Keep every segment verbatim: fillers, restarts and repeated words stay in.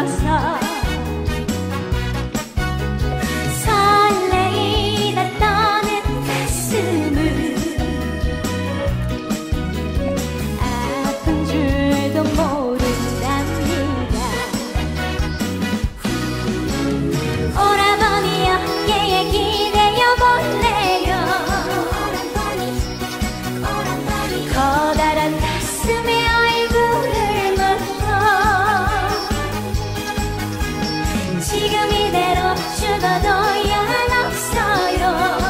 불러서 설레이다 떠는 가슴을 아픈 줄도 모른답니다. 오라버니 어깨에 기대어 볼래요. 커다란 가슴에 얼굴을 묻고 지금 이대로 죽어도 yan없어요.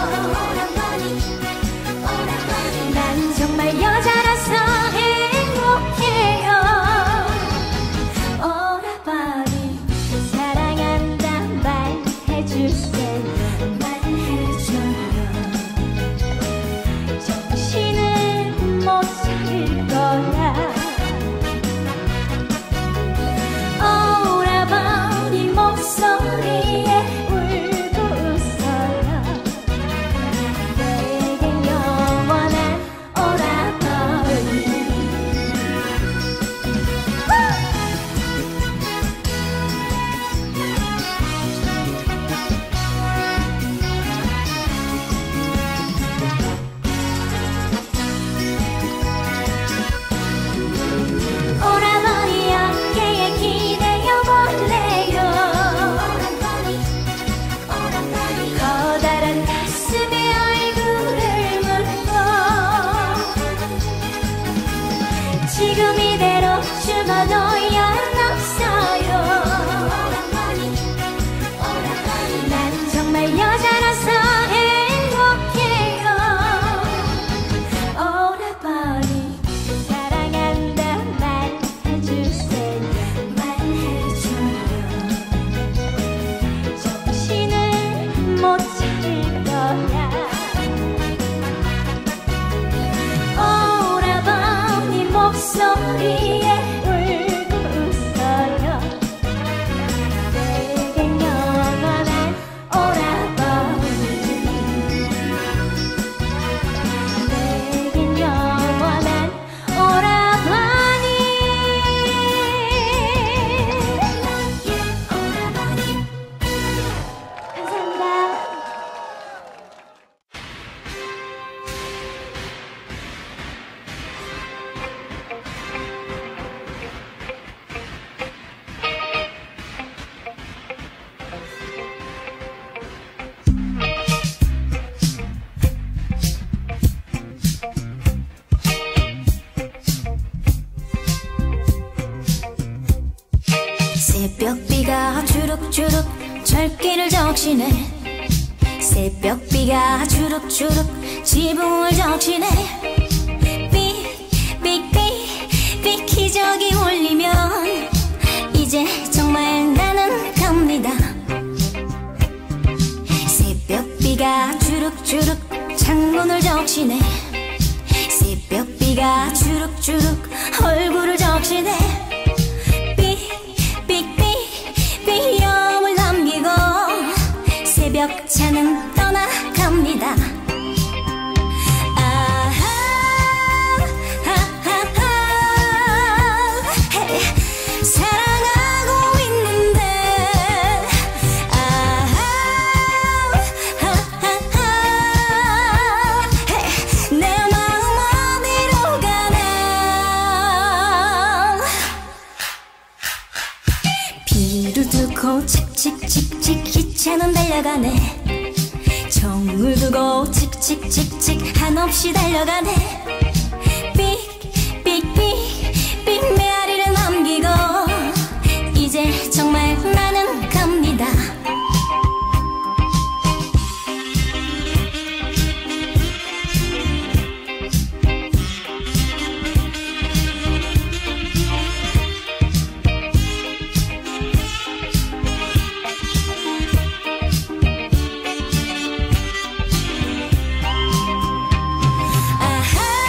난 정말 여자라서 행복해요. 오라버니 사랑한다 말해주세요. 말해줘요. 정신을 못 차릴 거야. 오라버니 목소리에 울고 웃어요. 내겐 영원한 오라버니. 오라버니 어깨에 기대어 볼래요. 커다란 가슴에 얼굴을 묻고 지금 이대로 죽어도 yan없어요. 난 정말 여자라서 행복해요. 오라버니 사랑한다 말해주세요. 말해줘요. 정신을 못 차릴 거야. 오라버니 목소리에 울고 웃어요. 내겐 영원한 오라버니. 내겐 영원한 오라버니. 감사합니다. 새벽비가 주룩주룩 철길을 적시네. 새벽비가 주룩주룩 지붕을 적시네. 삑삑삑삑 기적이 울리면 이제 정말 나는 갑니다. 새벽비가 주룩주룩 창문을 적시네. 새벽비가 주룩주룩 얼굴을 적시네. 비염을 남기고 새벽차는 떠나갑니다. 아하, 하하하, 헤이, 사랑하고 있는데. 아하, 하하하, 헤이, 내 마음 어디로 가나. 비를 두고 칙칙칙칙 기차는 달려가네. 정을 두고 칙칙칙칙 한없이 달려가네. 삑삑삑삑 메아리를 남기고 이제 정말 나는 갑니다. 아하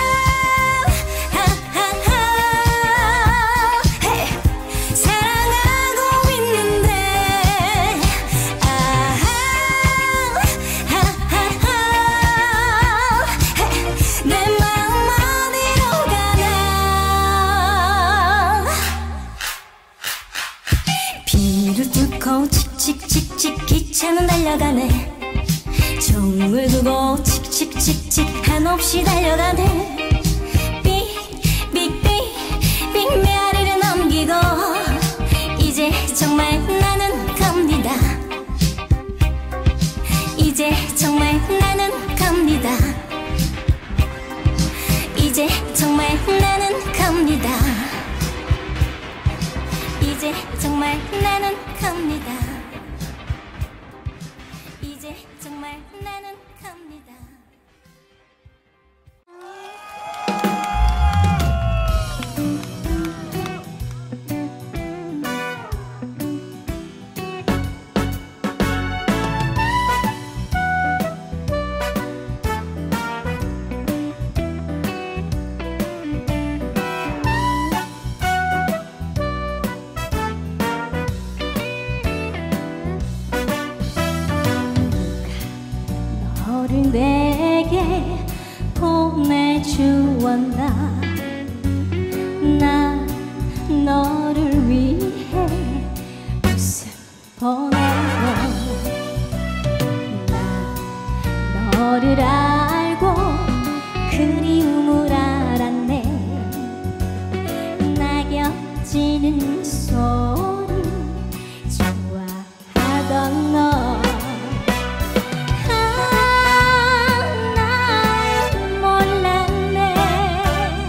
차는 달려가네. 종을 두고 칙칙칙칙 한없이 달려가네. 빅빅빅빅 메아리를 넘기고 이제 정말 나는 갑니다. 이제 정말 나는 갑니다. 이제 정말 나는 갑니다. 이제 정말 나는 갑니다. 이제 정말 나는 갑니다. 너를 내게 보내주었나. 나 너를 위해 웃음 보내고 나 너를 알고 그리움을 알았네. 낙엽지는 소리 좋아하던 너. 아, 날 몰랐네.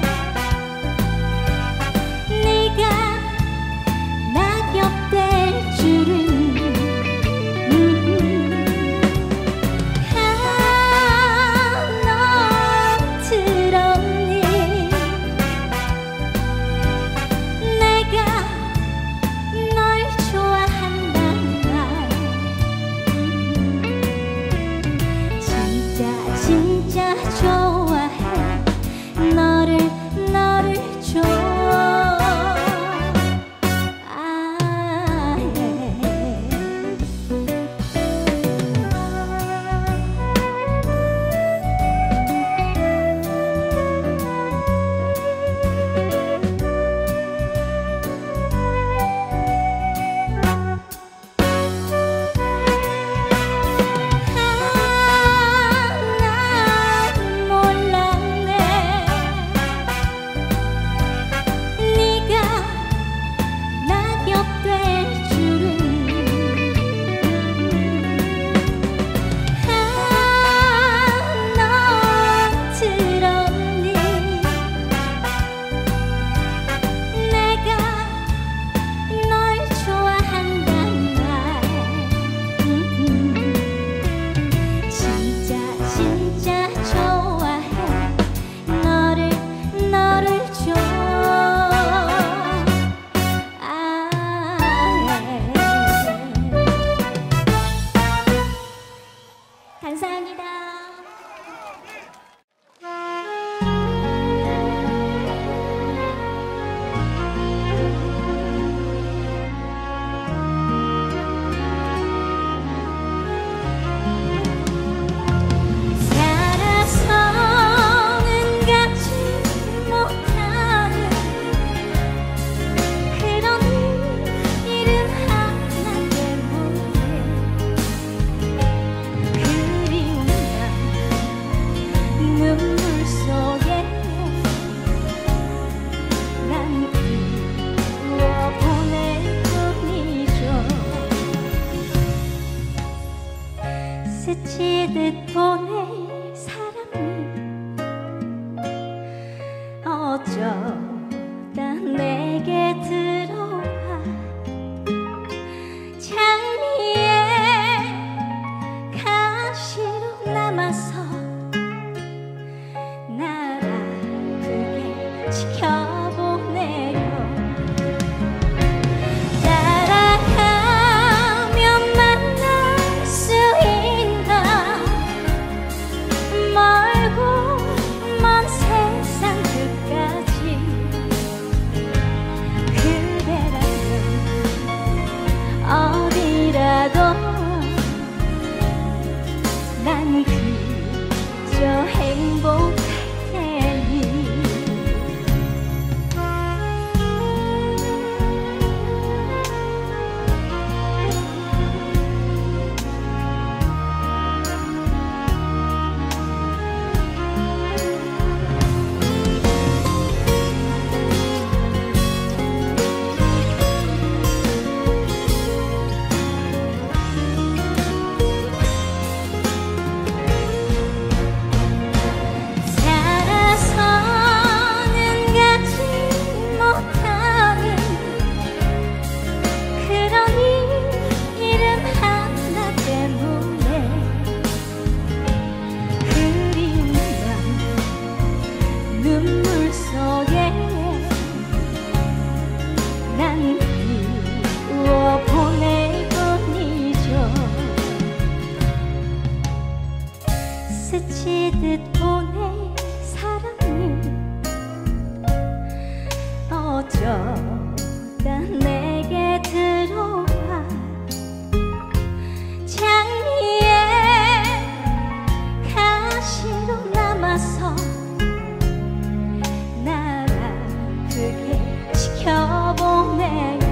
지켜보네요.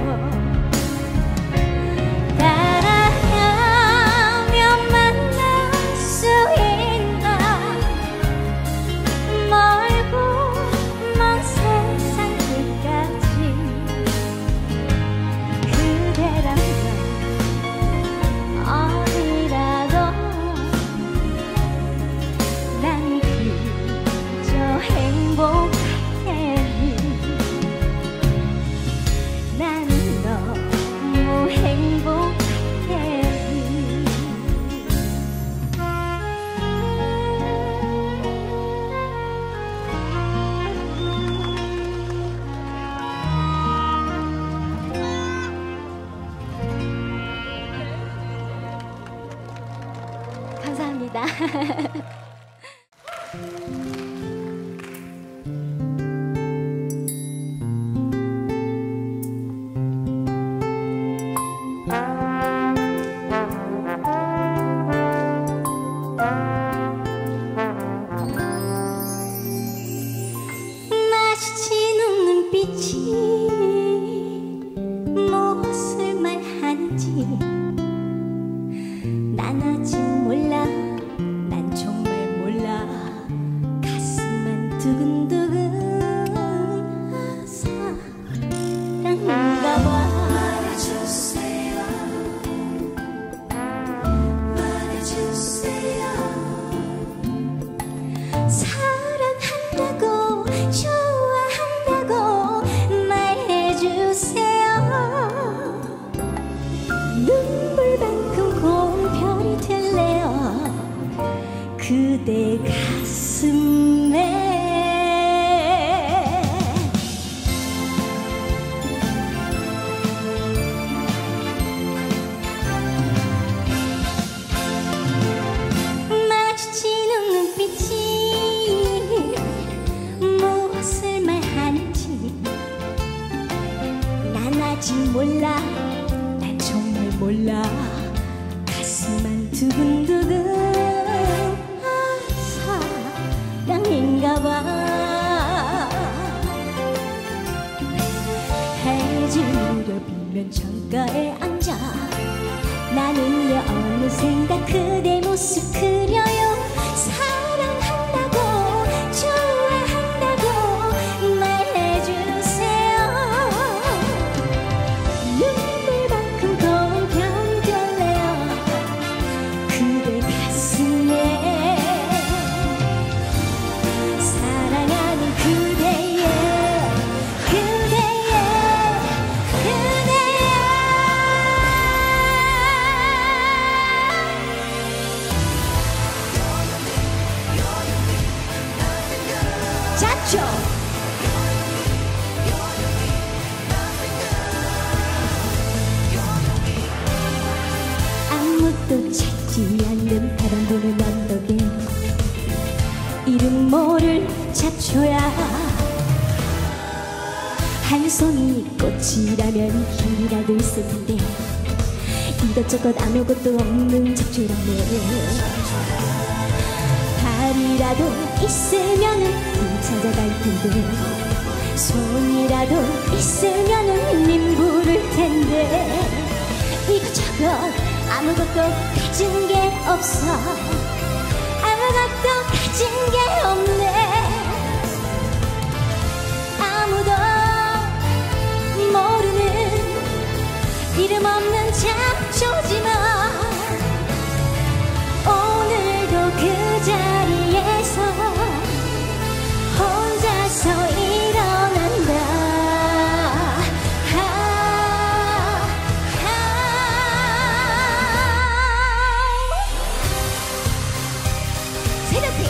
따라가면 만날 수 있나. 멀고 먼 세상 끝까지 그대라면 어디라도 난 그저 행복해. 난 너무 행복해. 감사합니다. 마주치는 눈빛이 무엇을 말하는지 난 아직 몰라. 난 정말 몰라. 가슴만 두근두근 사랑인가 봐. 말해주세요. 말해주세요. 사랑한다고 좋아한다고 말해주세요. 눈물만큼 고운 별이 될래요. 그대 가슴에. 마주치는 눈빛이 무엇을 말하는지 난 아직 몰라. 난 정말 몰라. 가슴만 두근두근 아, 사랑인가 봐. 해질 무렵이면 창가에 앉아 나는요 어느샌가 그대 모습 그려요. 사랑한다고 좋아한다고 말해주세요. 눈물만큼 고운 별이 될래요. 그대 가슴에. 사랑하는 그대의 그대의 그대의 잡죠. 아무도 찾지 않는 바람 부는 언덕에 이름 모를 잡초야. 한 송이 꽃이라면 힘이라도 있을 텐데 이것저것 아무것도 없는 잡초라네. 발이라도 있으면은 찾아갈 텐데 손이라도 있으면은 님 부를 텐데 이것저것 아무것도 가진 게 없어. 아무것도 가진 게 없네. 아무도 모르는 이름 없는 잡초지만 오늘도 그 자리에서 혼자서 일어난다. 아, 아. 새벽빛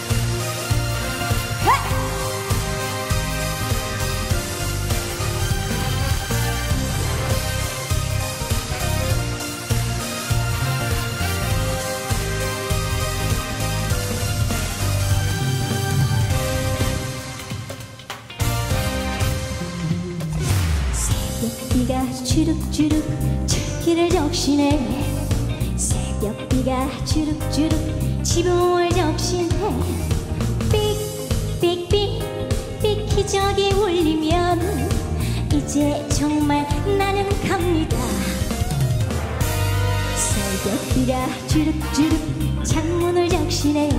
새벽비가 주룩주룩 철길을 적시네. 새벽비가 주룩주룩 지붕을 적시네. 삑삑삑 삑 기적이 울리면 이 이제 정말 나는 갑니다. 새벽비가 주룩주룩 창문을 적시네.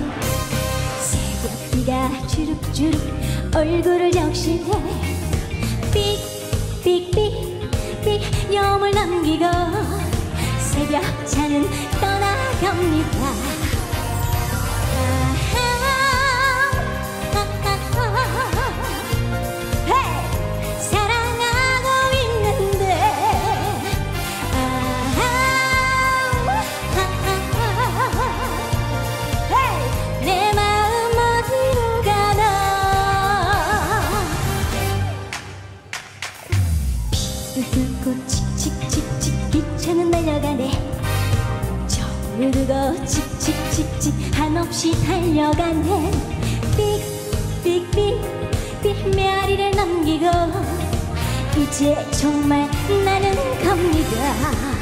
새벽비가 주룩주룩 얼굴을 적시네. 삑삑삑삑 염을 남기고 새벽차는 떠나갑니다. 듣고 칙칙칙칙 기차는 날려가네. 저르르고 칙칙칙칙 한없이 달려가네. 삑삑삑삑 메아리를 넘기고 이제 정말 나는 갑니다.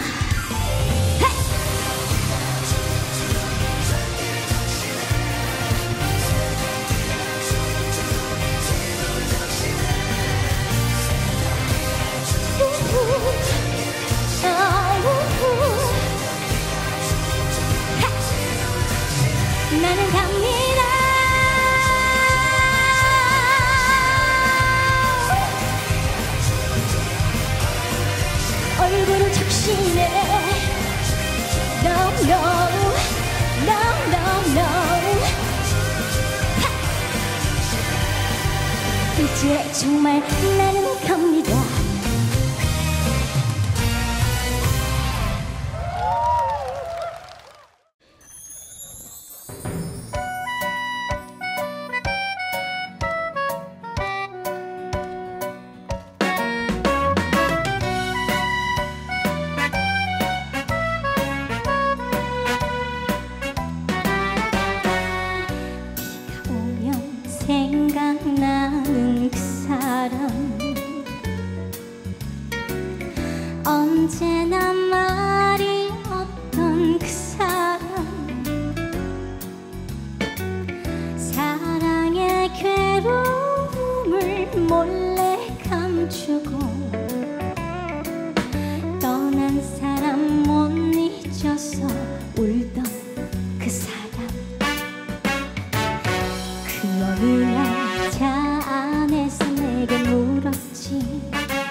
나는 갑니다. 얼굴을 적시네. No no no no no. 이제 정말 나는 갑니다. 생각나는 그 사람 언제나 말이 없던 그 사람 사랑의 괴로움을 몰래 감추고 떠난 사람 못 잊어서 울던 그 사람 그 어느 날 차 안에서 내게 물었지.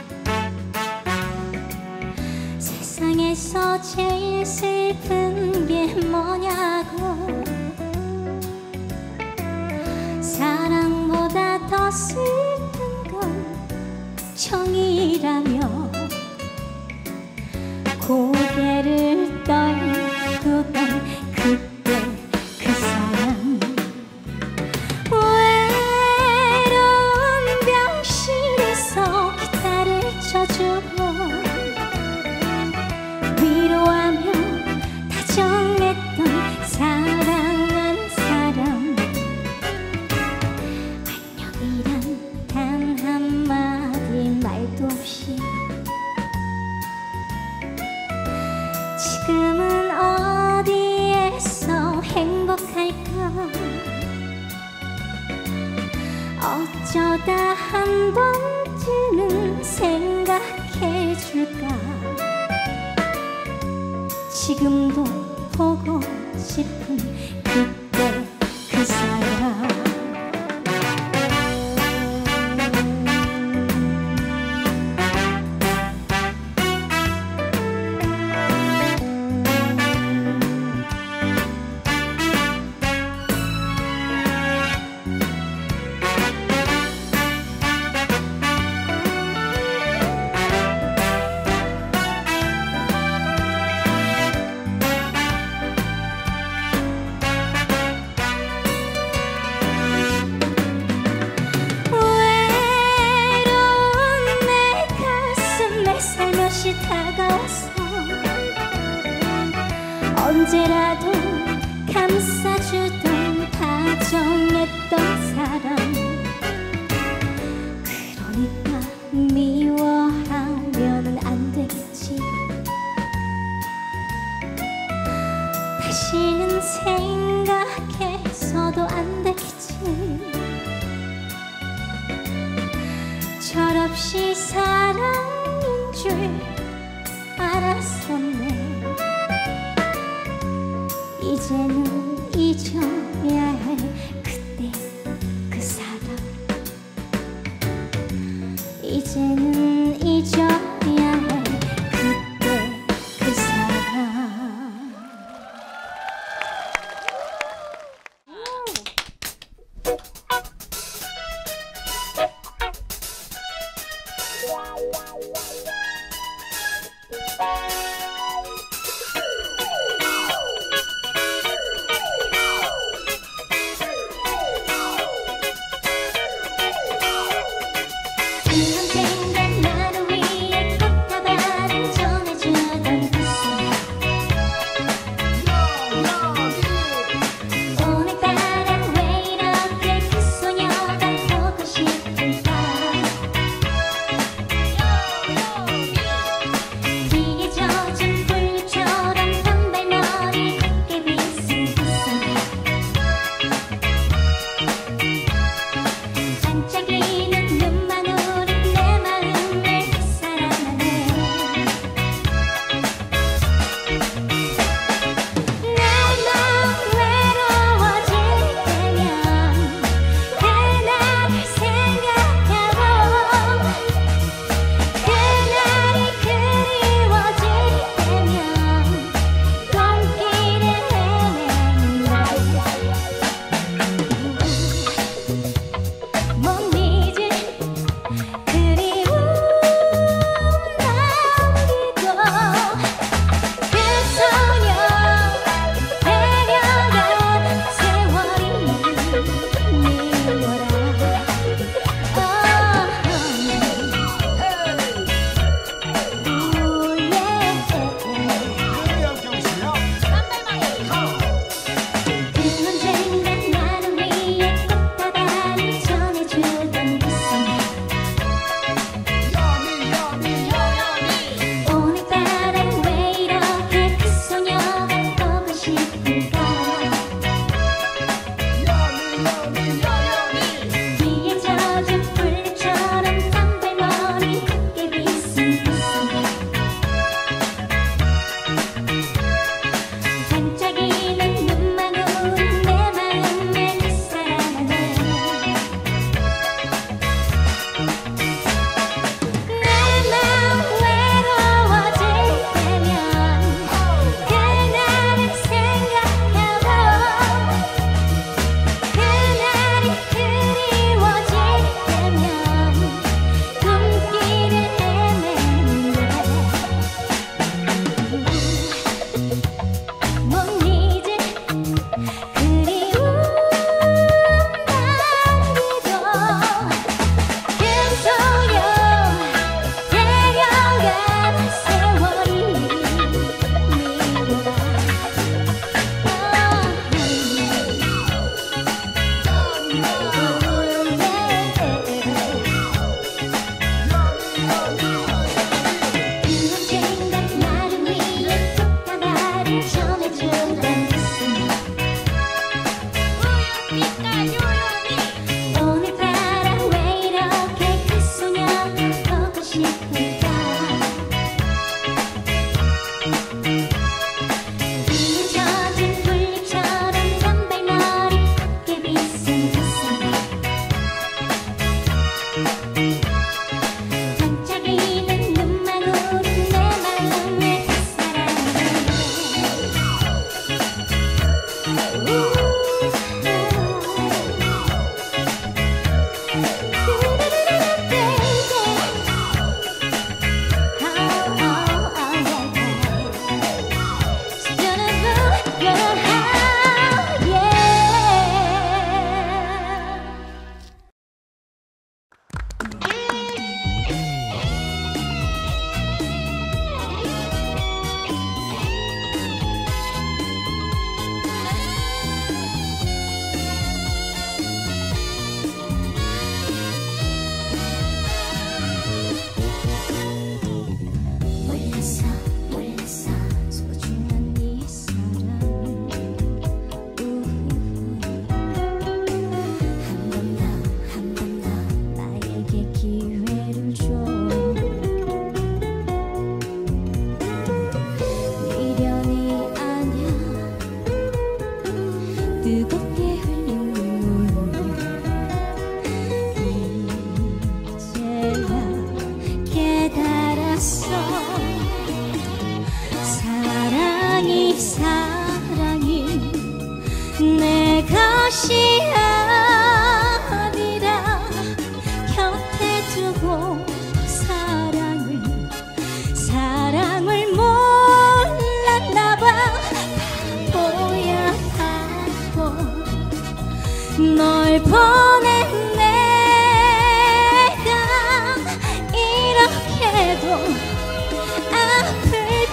세상에서 제일 슬픈 게 뭐냐고. 사랑보다 더 슬픈 건 정이라며 고개를 떨구던 그때 그 사람 쳐주고 위로하며 다정했던 사랑한 사람 안녕이란 단 한마디 말도 없이 지금은 어디에서 행복할까. 어쩌다 한 번쯤은 생각해줄까. 지금도 보고 싶은 그때 그 사람 다가왔어. 언제라도 감싸주던 다정했던 사람 그러니까 미워하면은 안 되겠지. 다시는 생각해서도 안 되겠지. 철없이 살아 줄 알았었네. 이제는 잊어야 해 그때 그 사람. 이제는 잊어야 해 그때 그 사람. 언젠간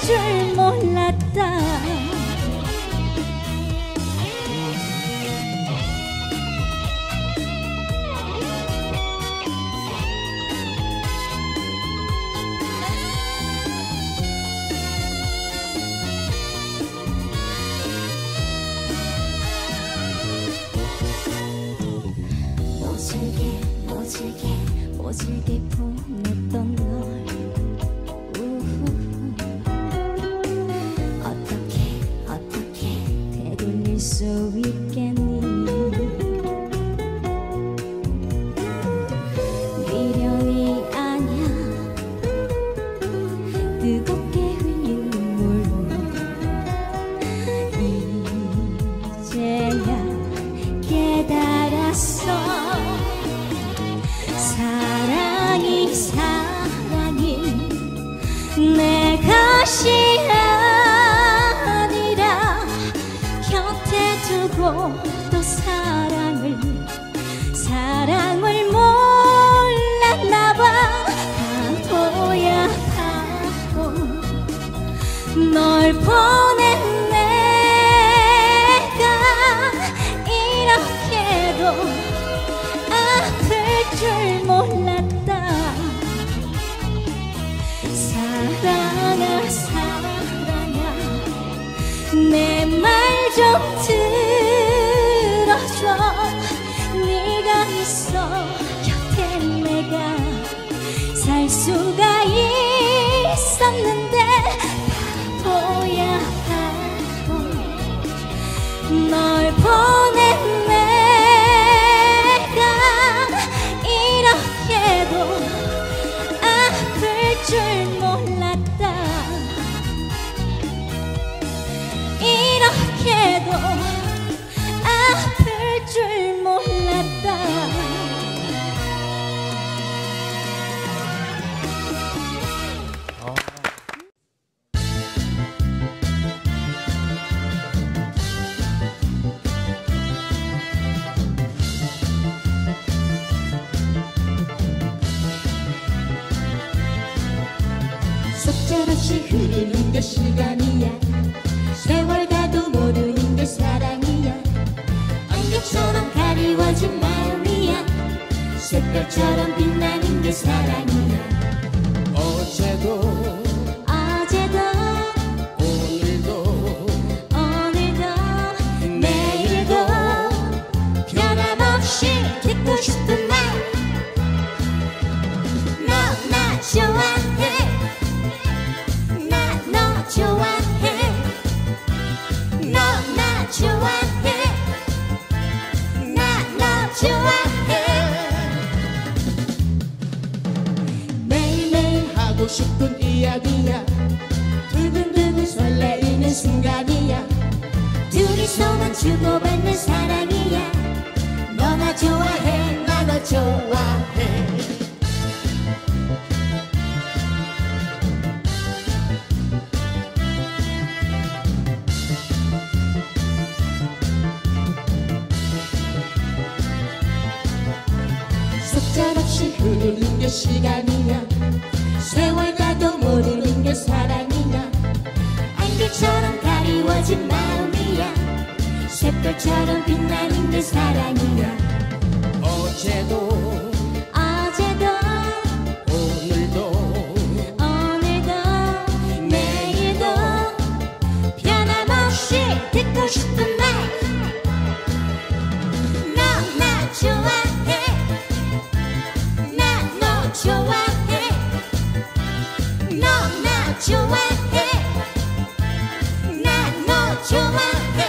줄 몰랐다. 모질게 모질게 모질게 보냈던 널 우후. 어떻게 어떻게 되돌릴 수 있겠니. 미련이 아냐 뜨겁게 흘린 눈물. 이제야 깨달았어. 사랑이 사랑이 내 것이 아니라 곁에 두고 또 사랑을 사랑을 몰랐나봐. 바보야 바보 널 보낸 내가 이렇게도 줄 몰랐다. 사랑아 사랑아 내 말 좀 들어줘. 네가 있어 곁에 내가 살 수가 있었는데. 바보야 바보 널 보낸 줄 몰랐다. 이렇게도 아플 줄 몰랐다. 속절없이 흐르는 게 시간이야. 세월 가도 모르는 게 사랑이야. 안개처럼 가리워진 마음이야. 색깔처럼 빛나는 게 사랑이야. 어제도 어제도 오늘도 오늘도 내일도 변함없이 듣고 싶은 말. 너 나 좋아해. 좋아해. 너 나 좋아해. 나 너 좋아해. 매일매일 하고 싶은 이야기야. 두근두근 설레이는 순간이야. 둘이서만 주고받는 사랑이야. 너 나 좋아해. 나 너 좋아해. 속절없이 흐르는 게 시간이야. 세월 가도 모르는 게 사랑이야. 안개처럼 가리워진 마음이야. 샛별처럼 빛나는 게 사랑이야. 어제도 어제도 오늘도 오늘도 내일도 변함없이 듣고 싶은 말. 너 나 좋아해. 좋아해. 너 나 좋아해. 나 너 좋아해.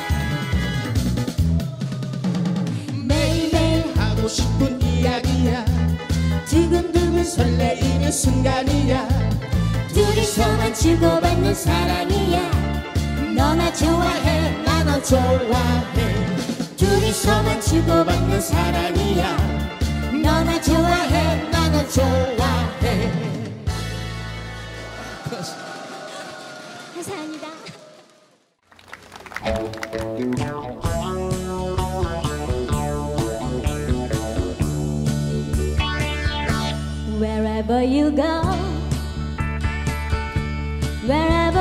매일매일 하고 싶은 이야기야. 두근두근 설레이는 순간이야. 둘이서만 주고받는 사랑이야. 너 나 좋아해. 나 너 좋아해. 둘이서만 주고받는 사랑이야. 너 나 좋아해. 나 너 좋아해. 감사합니다. Wherever you go, wherever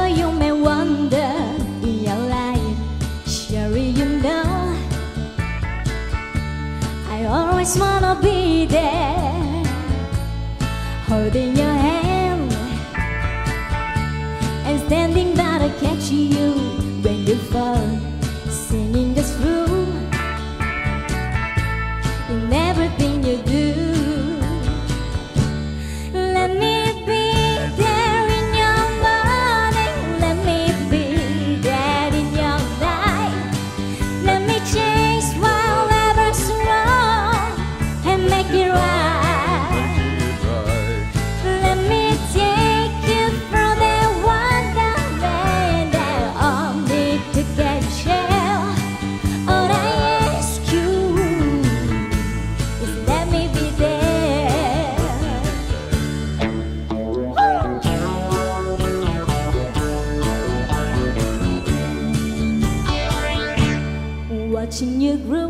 watching you grow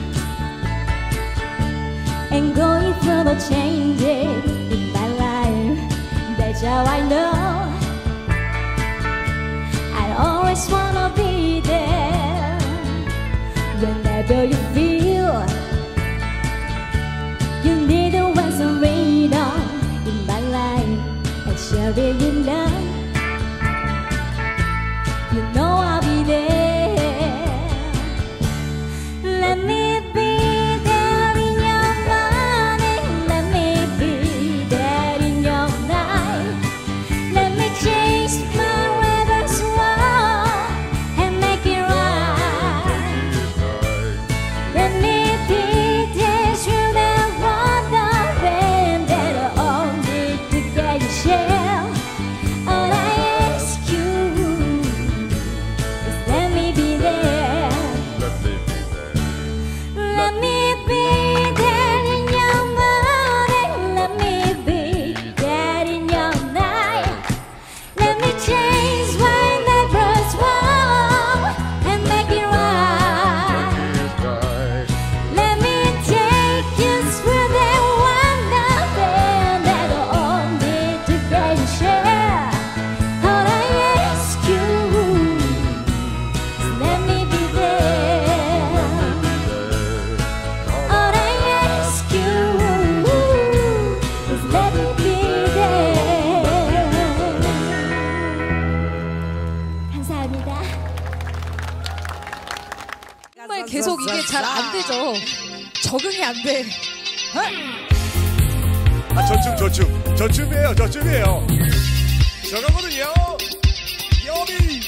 and going through the changes in my life. That's how I know I always wanna be there. Whenever you feel you need a once a radar in my life and sharing in love, you know I'll be there. Let me be there in your morning, let me be there in your night. Let me change my weather's wall and make it right. Let me be there through the wonderland that I all need to get you share. All I ask you is let me be there. Let me be there in your morning, let me be there in your night. Let me change my neighbor's wall and make it right. Let me take you through the wonderland that I all need to get you share. All I ask you is let me be there. All I ask you is let me be there. 감사합니다. 정말 계속 이게 잘 안 되죠. 적응이 안 돼. 아, 저춤, 저춤. 저춤이에요, 저춤이에요. 저거거든요. 여비.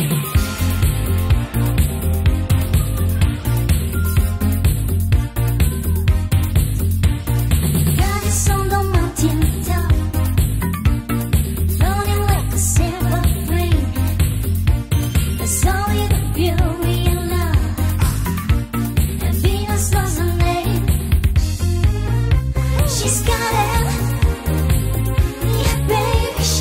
God is on the mountain top, floating like a silver flame. That's only the beauty and love, and Venus was her name. She's got it, yeah baby,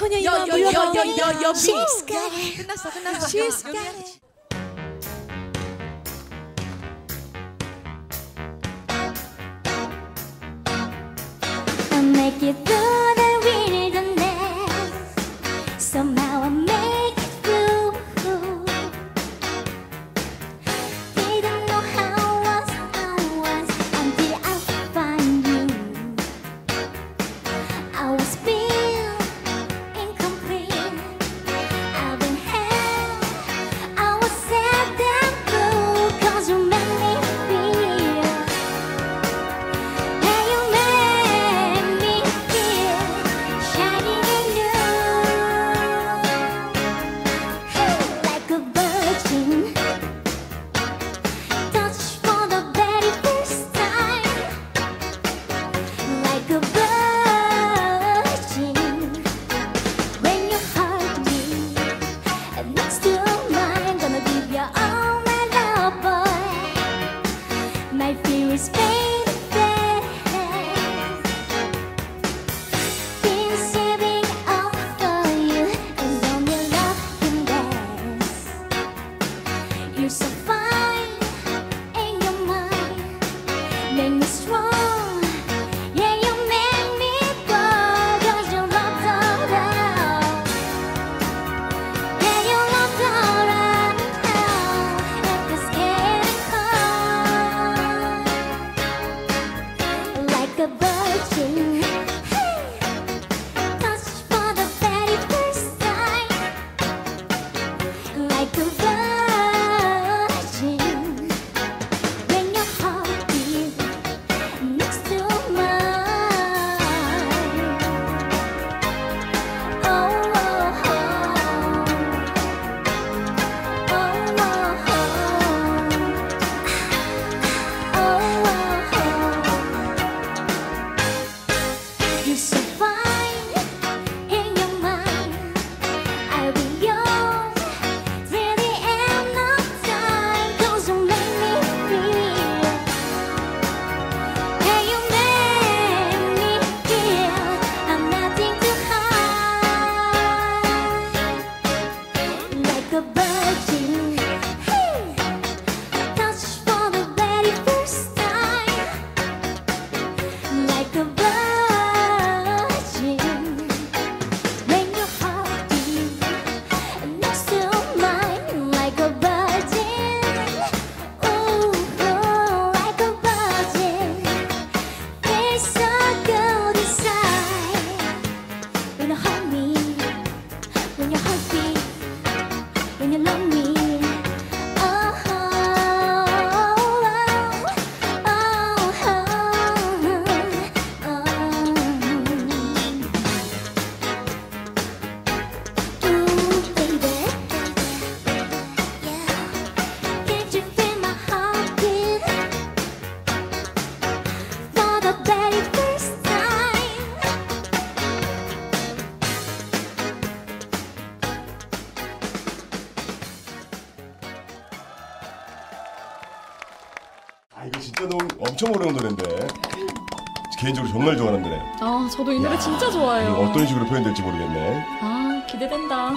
소녀이만 여여여여여 She's got it. 끝났어 끝났어. She's got it. I'll make it through the wilderness. Somehow I'll make it through. Didn't know how I was, I was until I find you. I was feel incomplete. I've been held. I was sad and blue 'cause you made me feel. And you made me feel shining and new, like a virgin. Touched for the very first time, like a virgin. When your heart beats next to mine, gonna give you all my love, boy. My fear is fading fast. Been saving all for you, and only love can last. You're so fine in your mind, make me strong. Yeah, you make me bold 'cause you loved all around. Yeah, you loved all around. It was getting cold, like a virgin. Touched for the very first time, like a virgin. When your heart beats next to mine. Oh, oh, oh. Oh, oh, oh. Oh, oh, oh. You're so fine in your mind. I'll be yours till the end of time 'cause you make me feel. And you make me feel I'm nothing to hide, like a virgin. Touched for the very first time, like a virgin. When your heart beats next to mine, like a virgin. Ooh, like a virgin. Feels so good inside when you hold me, when you hold me, when you love me. Oh, oh, oh, oh, oh. Ooh, baby, yeah. Can't you feel my heartbeat for the very first time? 아 이거 진짜 너무 엄청 어려운 노래인데 개인적으로 정말 좋아하는 노래. 아 저도 이 노래 야, 진짜 좋아해요. 이거 어떤 식으로 표현될지 모르겠네. 아 기대된다.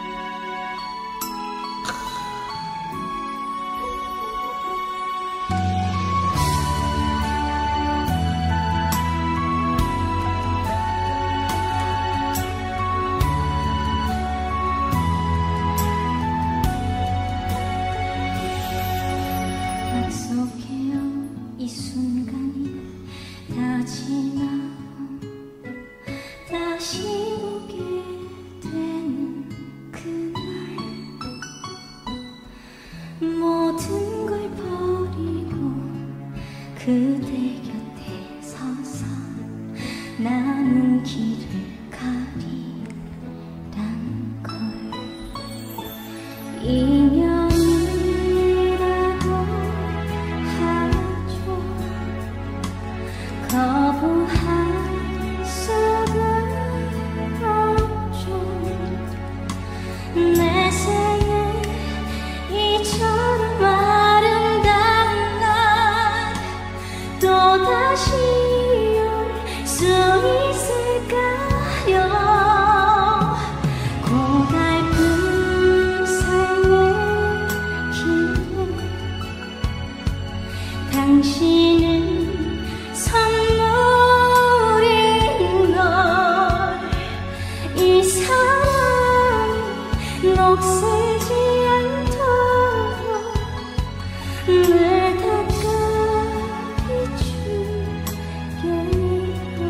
약속해요. 이 순간이 다 지나고 다시 보게 되는 그날, 모든 걸 버리고 그대 곁에 서서 남은 길을 가리란 걸. 인연이라고 하죠. 거부할 수가 없죠. 내 생에 이처럼 아름다운 날 당신은 선물인 걸 이 사랑 녹슬지 않도록 늘 가까이 줄게요.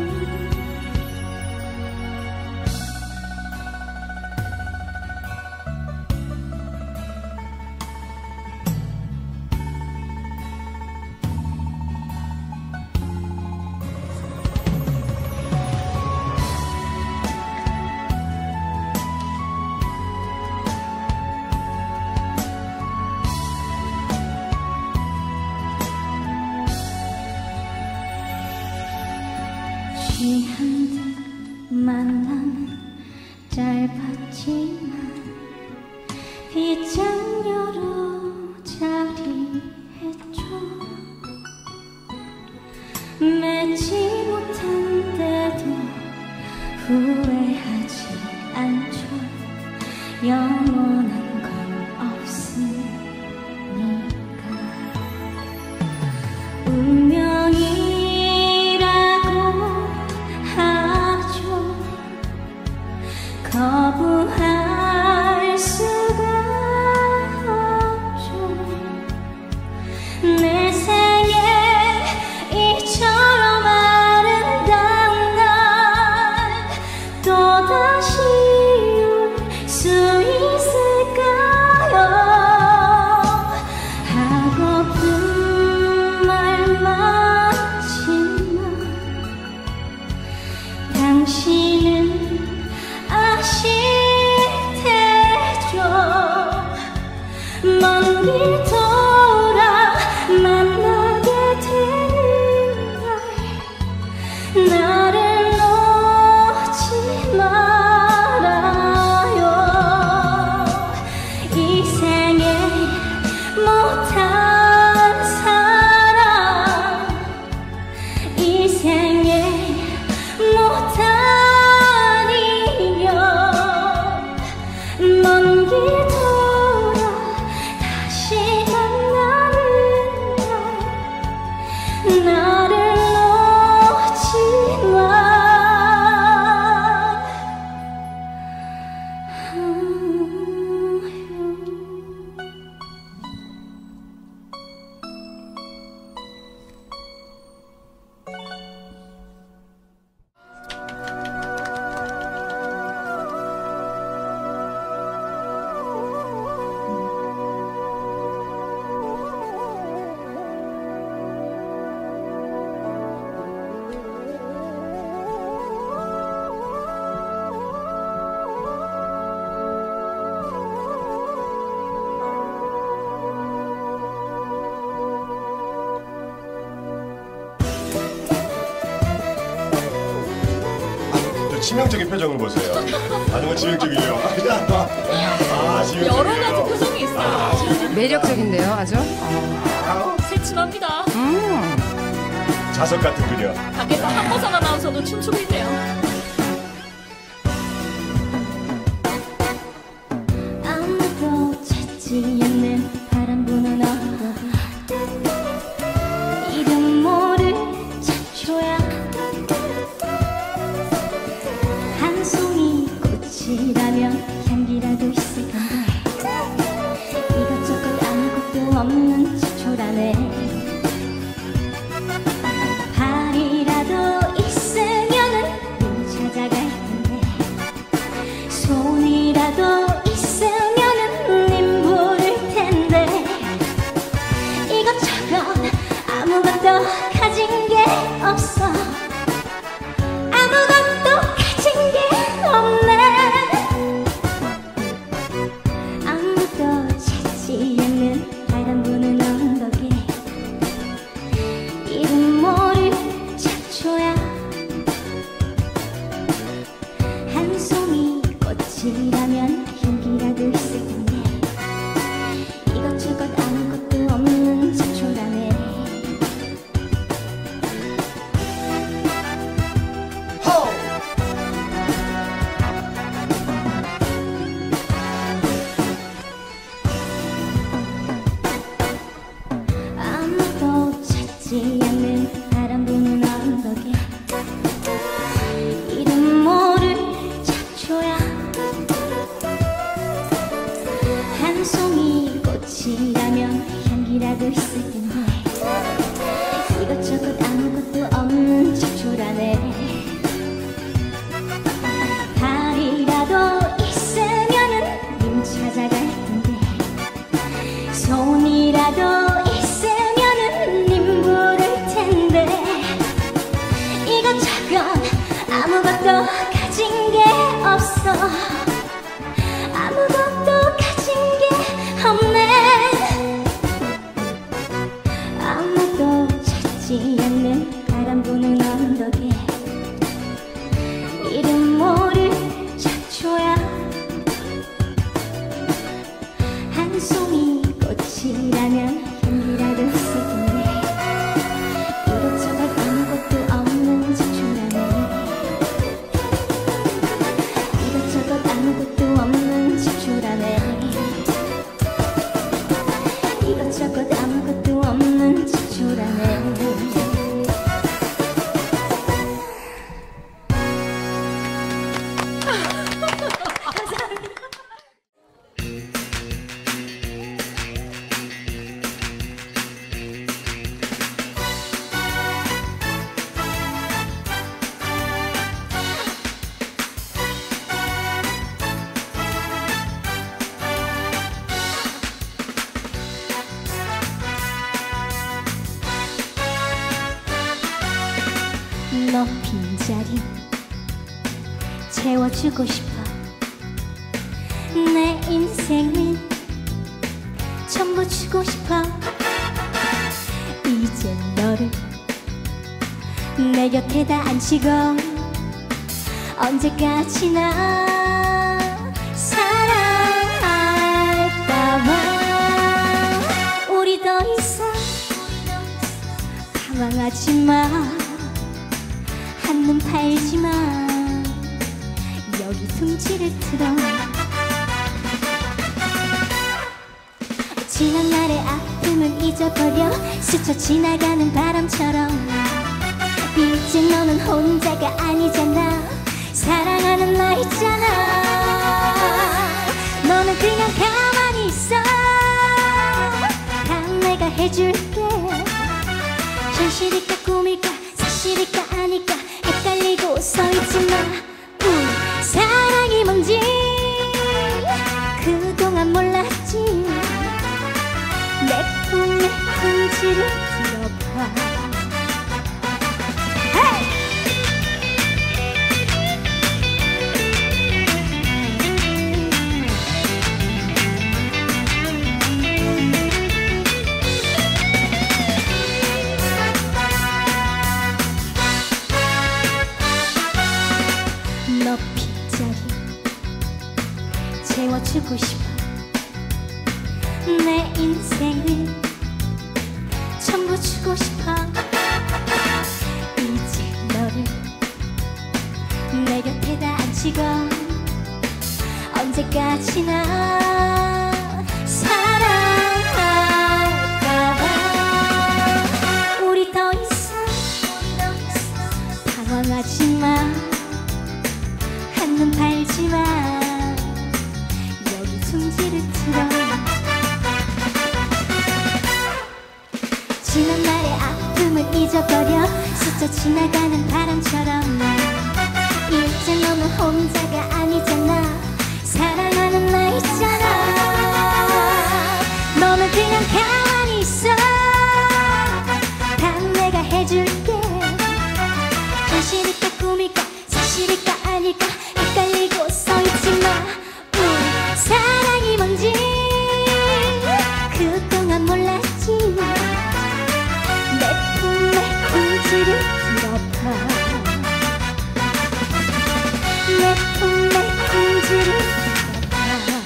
취한 듯 만남은 짧았지만 빗장 여러 자리했죠. 맺지 못한데도 후회하지 않죠. 영원한 건 없으니까. 운명이 거부할 수가 없죠. 내 생에 이처럼 아름다운 날 또다시 올 수 있을까요? 하고픈 말 많지만 당신은 아실 테죠. 먼 길 돌아 만나게 되는 날 나를 놓지 말아요. 이 생에 못한 사랑 이 생에 못한 먼 길 돌아 다시 만나는 날 나를 놓지 마. 치명적인 표정을 보세요. 아, 정말 치명적이에요. 아, 치명적이에요. 여러 가지 표정이 있어요. 아, 매력적인데요, 아주. 새침합니다. 음. 자석 같은 그녀. 밖에서 한보선 아나운서도 춤추고 있네요. 아무도 찾지 않는 바람 부는 언덕 이름 모를 잡초야 한 송이 꽃이라면 향기라도 있을 건데 이것저것 아무것도 없는 잡초라네. 발이라도 있으면은 찾아갈 텐데 손이라도 있으면은 님 부를 텐데 이것저것 아무것도 가진 게 없어. 아무것도 가진 게 없네. 아무도 찾지 않는 바람 부는 언덕에 있을 텐데 이것저것 아무것도 없는 척추라네. 발이라도 있으면은 님 찾아갈 텐데 손이라도 있으면은 님 부를 텐데 이것저것 아무것도 가진 게 없어. 아무것도 가진 게 없네. 아무도 찾지 않는 바람 부는 언덕에 이름 모를 잡초야. 한 송이 꽃이라면 향기라도 있을 텐데 이것저것 아무것도 없는 잡초라네. 이것저것 아무것도 없는 잡초라네. 이것저것 아무것도 없는 잡초라네. 너 빈자리 채워주고 싶어. 내 인생을 전부 주고 싶어. 이제 너를 내 곁에다 앉히고 언제까지나 사랑할까봐. 우리 더 이상 당황하지마. 한눈 팔지마. 여기 둥지를 틀어. 지난 날의 아픔은 잊어버려. 스쳐 지나가는 바람처럼. 이제 너는 혼자가 아니잖아. 사랑하는 나 있잖아. 너는 그냥 가만히 있어. 다 내가 해줄게. 현실일까 꿈일까 사실일까 아닐까 헷갈리고 서있지마. 우리 사랑이 뭔지 그동안 몰랐지. 내 품에 품질을 들어봐. 너 빈자리 채워주고 싶어. 내 인생을 전부 주고 싶어. 이제 너를 내 곁에다 앉히고 언제까지나 사랑할까봐. 우리 더 이상 당황하지마. 한눈 팔지마. 여기 둥지를 틀어. 지난 날의 아픔을 잊어버려. 스쳐 지나가는 바람처럼. 이제 너는 혼자가 아니잖아. 사랑하는 나 있잖아. 너는 그냥 가만히 있어. 다 내가 해줄게. 현실일까 꿈일까 사실일까 아닐까 헷갈리고 서있지마. 우리 사랑이 뭔지 그동안 몰랐지. 내 품에 품질을 들어봐. 내 품에 품질을 들어봐.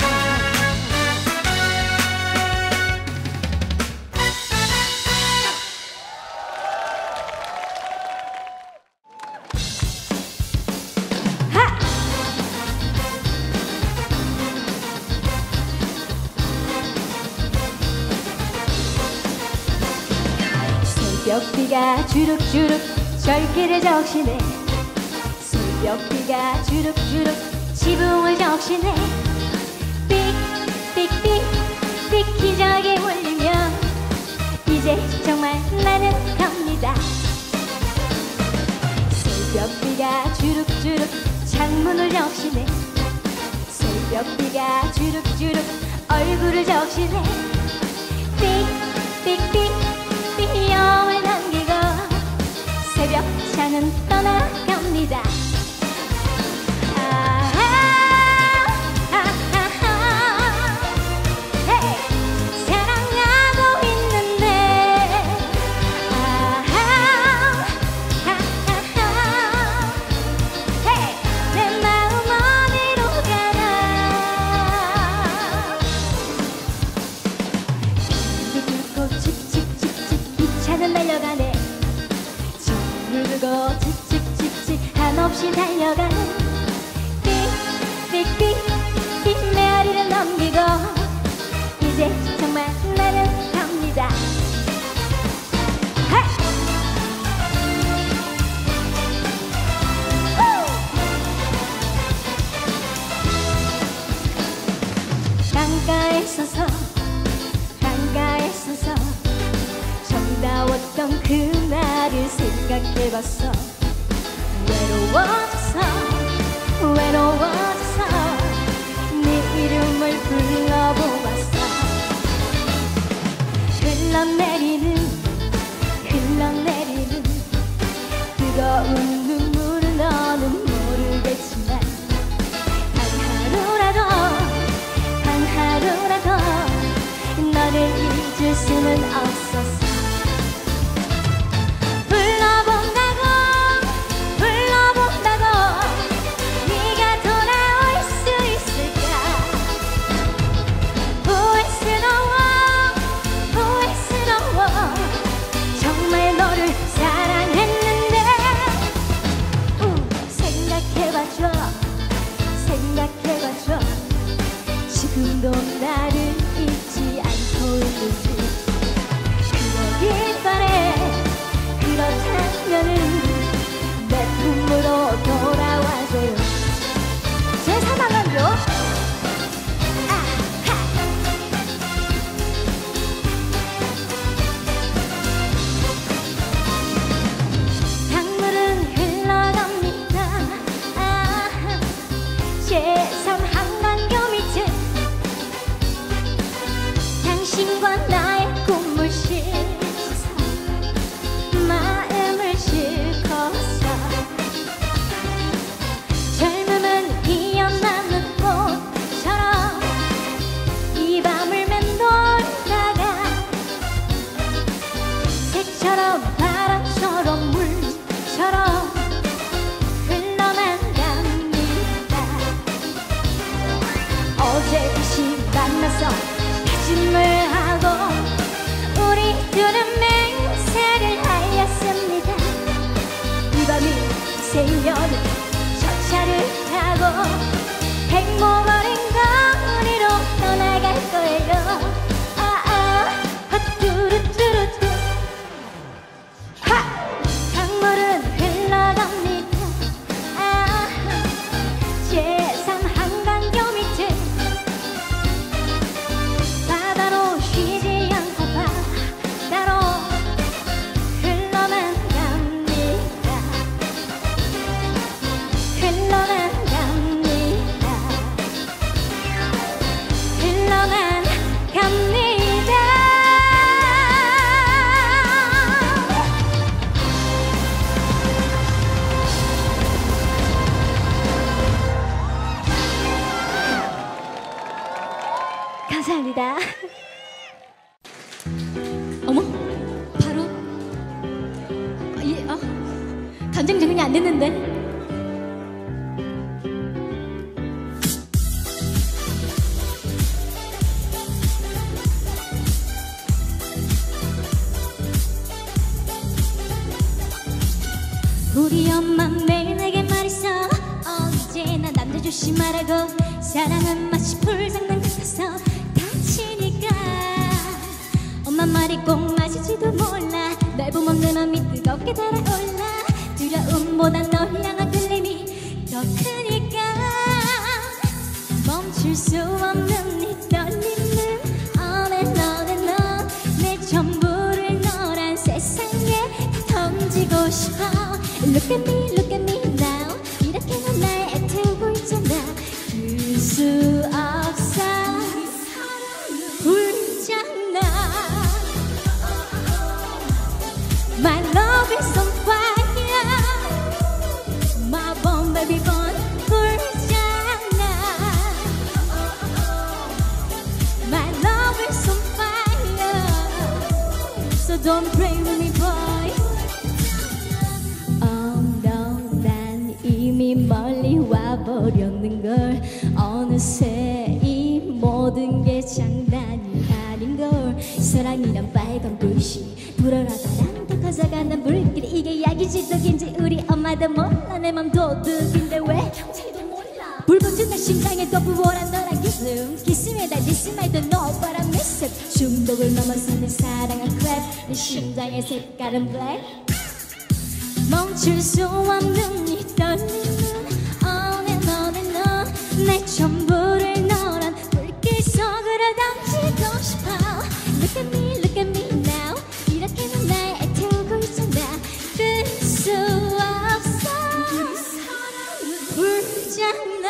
새벽비가 주룩주룩 절기를 적시네. 새벽비가 주룩주룩 지붕을 적시네. 삑삑삑삑 기적이 울리면 이제 눈을 적시네. 새벽비가 주룩주룩 얼굴을 적시네. 삑삑삑 비염을 남기고 새벽차는 떠나갑니다. 달려가네. 춤을 들고 칙칙칙칙 한없이 달려가네. 삑삑삑 삑 메아리를 넘기고 이제 정말 나는 갑니다. 강가에 서서 강가에 서서 정다웠던 그날을 생각해봤어. 외로워져서 외로워져서 네 이름을 불러보았어. 흘러내리는 흘러내리는 뜨거운 눈물을 너는 모르겠지만 단 하루라도 단 하루라도 너를 잊을 수는 없었어. 불러본다고 불러본다고 네가 돌아올 수 있을까. 후회스러워 후회스러워 정말 너를 사랑했는데. 우, 생각해봐줘 생각해봐줘 지금도 나를 잊지 않고 있는지. 그러길 바래. 그렇다면은 내 품으로 돌아와줘요. 제 사랑은요. 강물은 흘러갑니다. 아, 제삼 한강교 밑에 당신과 나의 꿈을 싣고서 마음을 싣고서 젊음은 피어나는 꽃처럼 이 밤을 맴돌다가 새처럼 바람처럼 물처럼 흘러만 갑니다. 어제 다시 만나서 다짐을 하고 우리 둘은 맹세를 하였습니다. 이 밤이 새우려는 첫 차를 타고 행복 어린 거리로 떠나갈 거예요. 아아 헛뚜루뚜루뚜 하! 강물은 흘러갑니다. 아, 제삼 한강교 밑에 바다로 쉬지 않고 바다로 흘러만 갑니다. 흘러만 갑니다. 흘러만 갑니다. 감사합니다. 어머, 바로 아, 예, 아, 감정 정리 안 됐는데. 우리 엄마 매일 내게 말했어. 언제나 남자 조심하라고. 사랑은 마치 불장난 같아서 다치니까. 엄마 말이 꼭 맞을지도 몰라. 넓음없는 맘이 뜨겁게 달아올라. 두려움보다 널 향한 끌림이 더 크니까. 멈출 수 없는 네 떨림은 on and on and on. 내 전부를 너란 세상에 다 던지고 싶어. Look at me, look at me now. 이렇게 넌 날 애태우고 love is on fire. My born baby born 불잖아. My love is on fire. So don't play with me boy. Oh no, 난 이미 멀리 와버렸는걸. 어느새 이 모든 게 장난이 아닌걸. 사랑이란 빨간 불씨 불어라 바람도 가져가는 불길. 이게 약이지 독인지 우리 엄마도 몰라. 내 맘 도둑인데 왜 형제도 몰라. 불 붙은 내 심장에 또 부어라 너랑 기승. 기승에 날 This is my don't know but I miss it. 중독을 넘어서는 사랑은 crap. 내 심장의 색깔은 black. 멈출 수 없는 이 떨림은 on and on and on. 내 전부를 너란 불길 속으로 던지고 싶어. Look at me, look at me now. 이렇게는 날 애태우고 있잖아. 들 수 없어. 불잖아.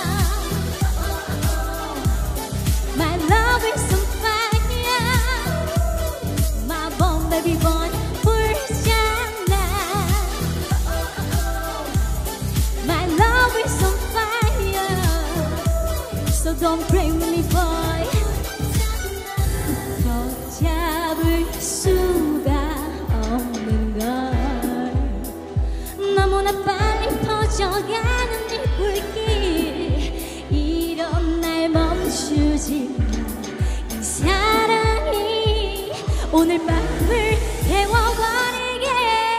My love is on fire. My born baby born 불잖아. My love is on fire. So don't play with me boy. 걷잡을 수가 없는 걸. 너무나 빨리 퍼져가는 이 불길. 이런 날 멈추지 마. 이 사랑이 오늘 밤을 태워버리게.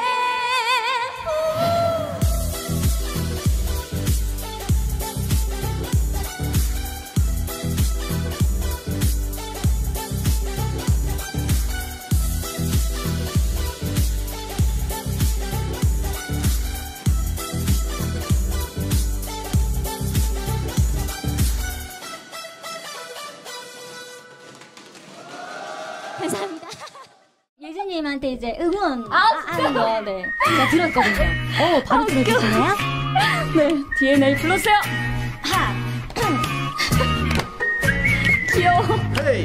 감사합니다. 예준님한테 이제 응원 아, 하는 거 네. 제가 들었거든요. 오, 바로 들어주시네요? 네, 디엔에이 불러주세요. 하. 귀여워. 헤이.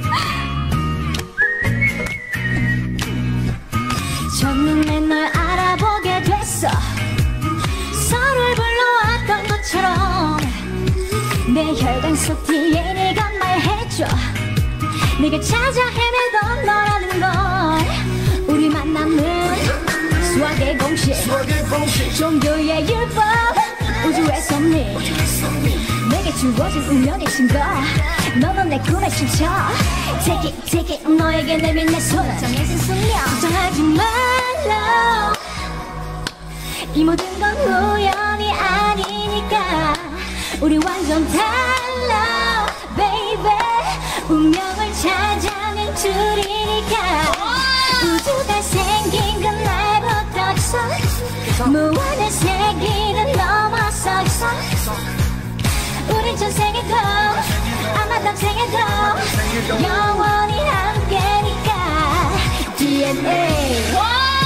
첫눈에 널 알아보게 됐어. 서로를 불러왔던 것처럼 내 혈관 속 디엔에이가 말해줘. 내가 찾아 헤매던 너라는 걸. 우리 만남은 수학의 공식, 종교의 율법, 우주의 섭리. 내게 주어진 운명의 신고. 너는 내 꿈에 춤춰. Take it, take it. 너에게 내민 내 손 정해진 숙명. 걱정하지 말라. 이 모든 건 우연이 아니니까. 우리 완전 달라 baby. 운명을 찾아낸 둘이니까. 우주가 생긴 그날부터 무한의 세기를 넘어서서 우린 전생에도 아마 평생에도 영원히 함께니까. 디엔에이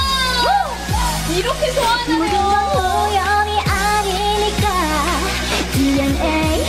이렇게 좋아하는 모든 건 우연이 아니니까. 디엔에이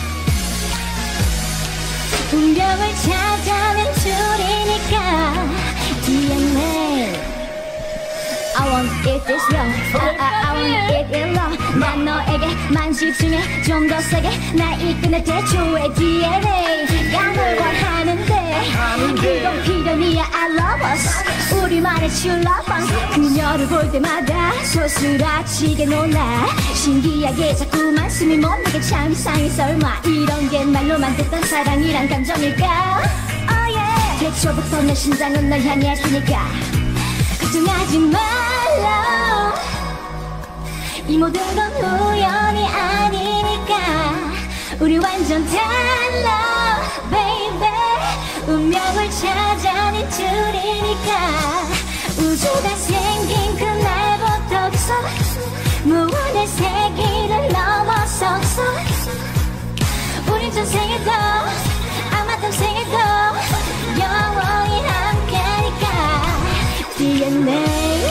운명을 찾아낸 둘이니까. 디엔에이 I want it this long. I, I, I want it in long. 난 너에게만 집중해. 좀 더 세게 날 이끄는 대초의 디엔에이가 널 원하는데. 이건 필연이야. I love us. 우리만의 true love. 그녀를 볼 때마다 소스라치게 놀라. 신기하게 자꾸만 숨이 멎는 참 이상해. 설마 이런 게 말로만 듣던 사랑이란 감정일까. Oh yeah. 대초부터 내 심장은 널 향해 뜨니까. 걱정하지 말라. 이 모든 건 우연이 아니니까. 우리 완전 달라 baby. 운명을 찾아낸 둘이니까. 우주가 생긴 그날부터 무한의 세기를 넘어서서 우린 전생에도 아마 평생에도 영원히 함께니까. 디엔에이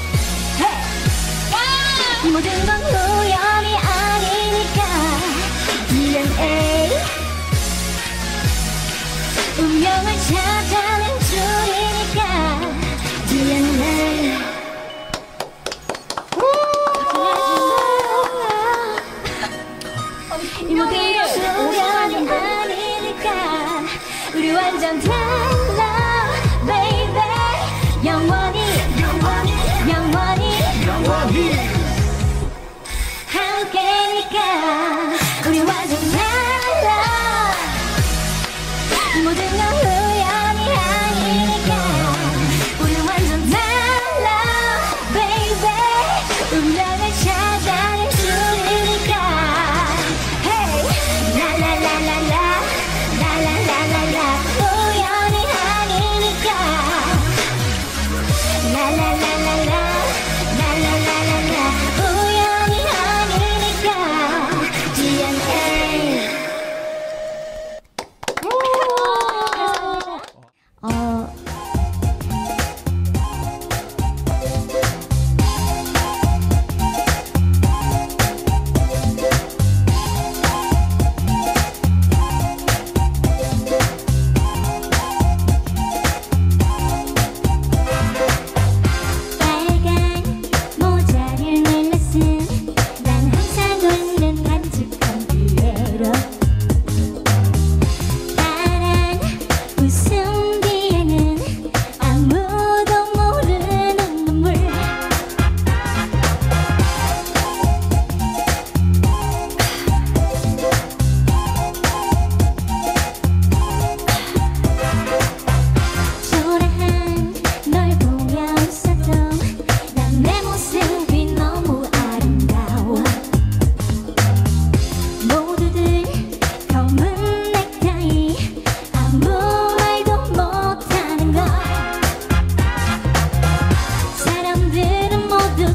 이 모든 건 우연이 아니니까. 디엔에이 운명을 찾아낸 줄이니까. 디엔에이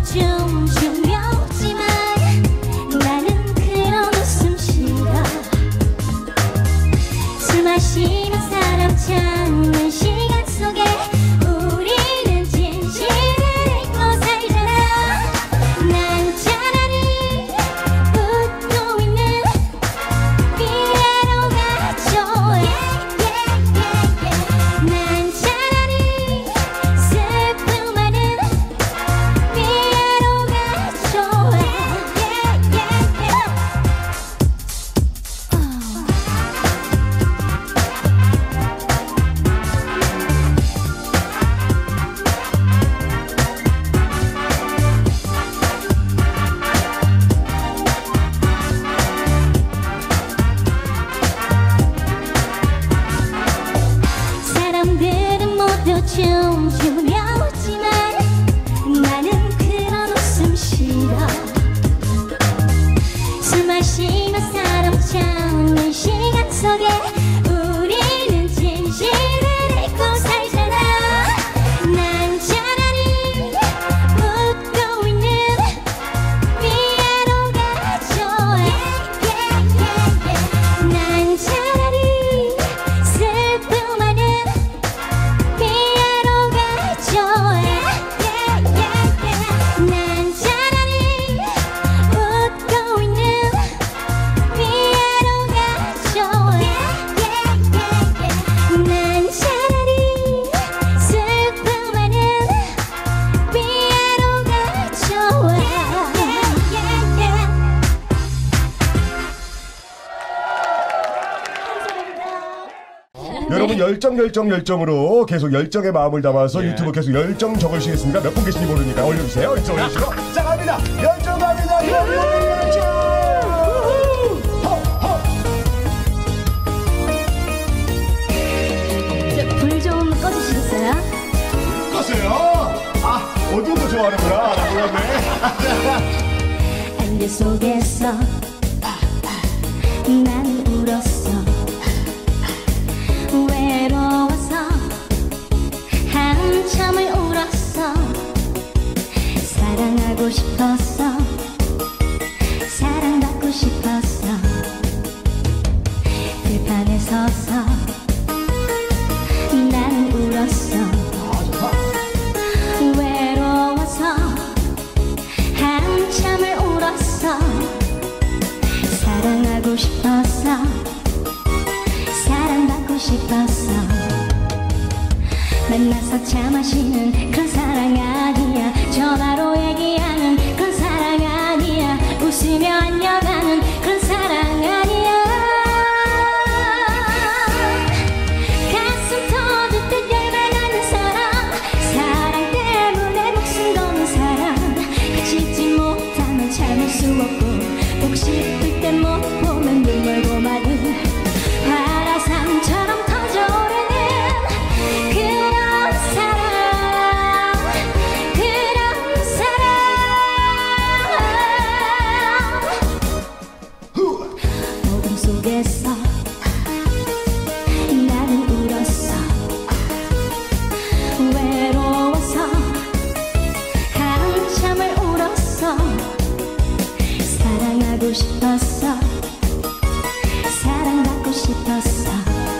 좀 두렵지만 나는 그런 웃음 싫어. 술 마시며 사람 찾는 시간 속에 우리는 진실을 잊고 살잖아. 난 차라리 웃고 있는 피아노가 좋아. 난 차라리 슬픔 많은 피아노가 좋아. 사람들은 모두 좀 두려웠지만 나는 그런 웃음 싫어. 술 마시며 사람 찾는 시간 속에 우리는 진실을 잊고 살잖아. 난 차라리 웃고 있는 피아노가 좋아. 난 차라리 슬픔 많은 피아노가 좋아. 난 차라리 웃고 있는 피아노가 좋아. 난 차라리 슬픔 많은 피아노가 좋아. 여러분 열정 열정 열정으로 계속 열정의 마음을 담아서 예. 유튜브 계속 열정 적으시겠습니까? 몇 분 계신지 모르니까 올려주세요. 열정 올려주시고 자 갑니다. 열정 갑니다. 열정 열정. 허, 허. 불 좀 꺼주시겠어요? 껐어요. 아 어두운 거 좋아하는구나. 나 몰랐네. 안개 속에서 난 울었어. 외로워서 한참을 울었어. 사랑하고 싶었어. 사랑받고 싶었어. 들판에 서서 난 울었어. 외로워서 한참을 울었어. 사랑하고 싶었어. 사랑받고 싶었어. 만나서 차 마시는 그런 사랑 아니야. 전화로 얘기하는 그런 사랑 아니야. 웃으며 안녕하는 그런 사랑 아니야. 가슴 터질 듯 열망하는 사랑. 사랑 때문에 목숨 거는 사랑. 같이 있지 못하면 참을 수 없고 보고 싶을 때 못 보면 눈물 고마운 화라산처럼 터져오르는 그런 사랑. 그런 사랑. 어둠 속에서 나는 울었어. 외로워서 한참을 울었어. 사랑하고 싶었어. 사랑받고 싶었어.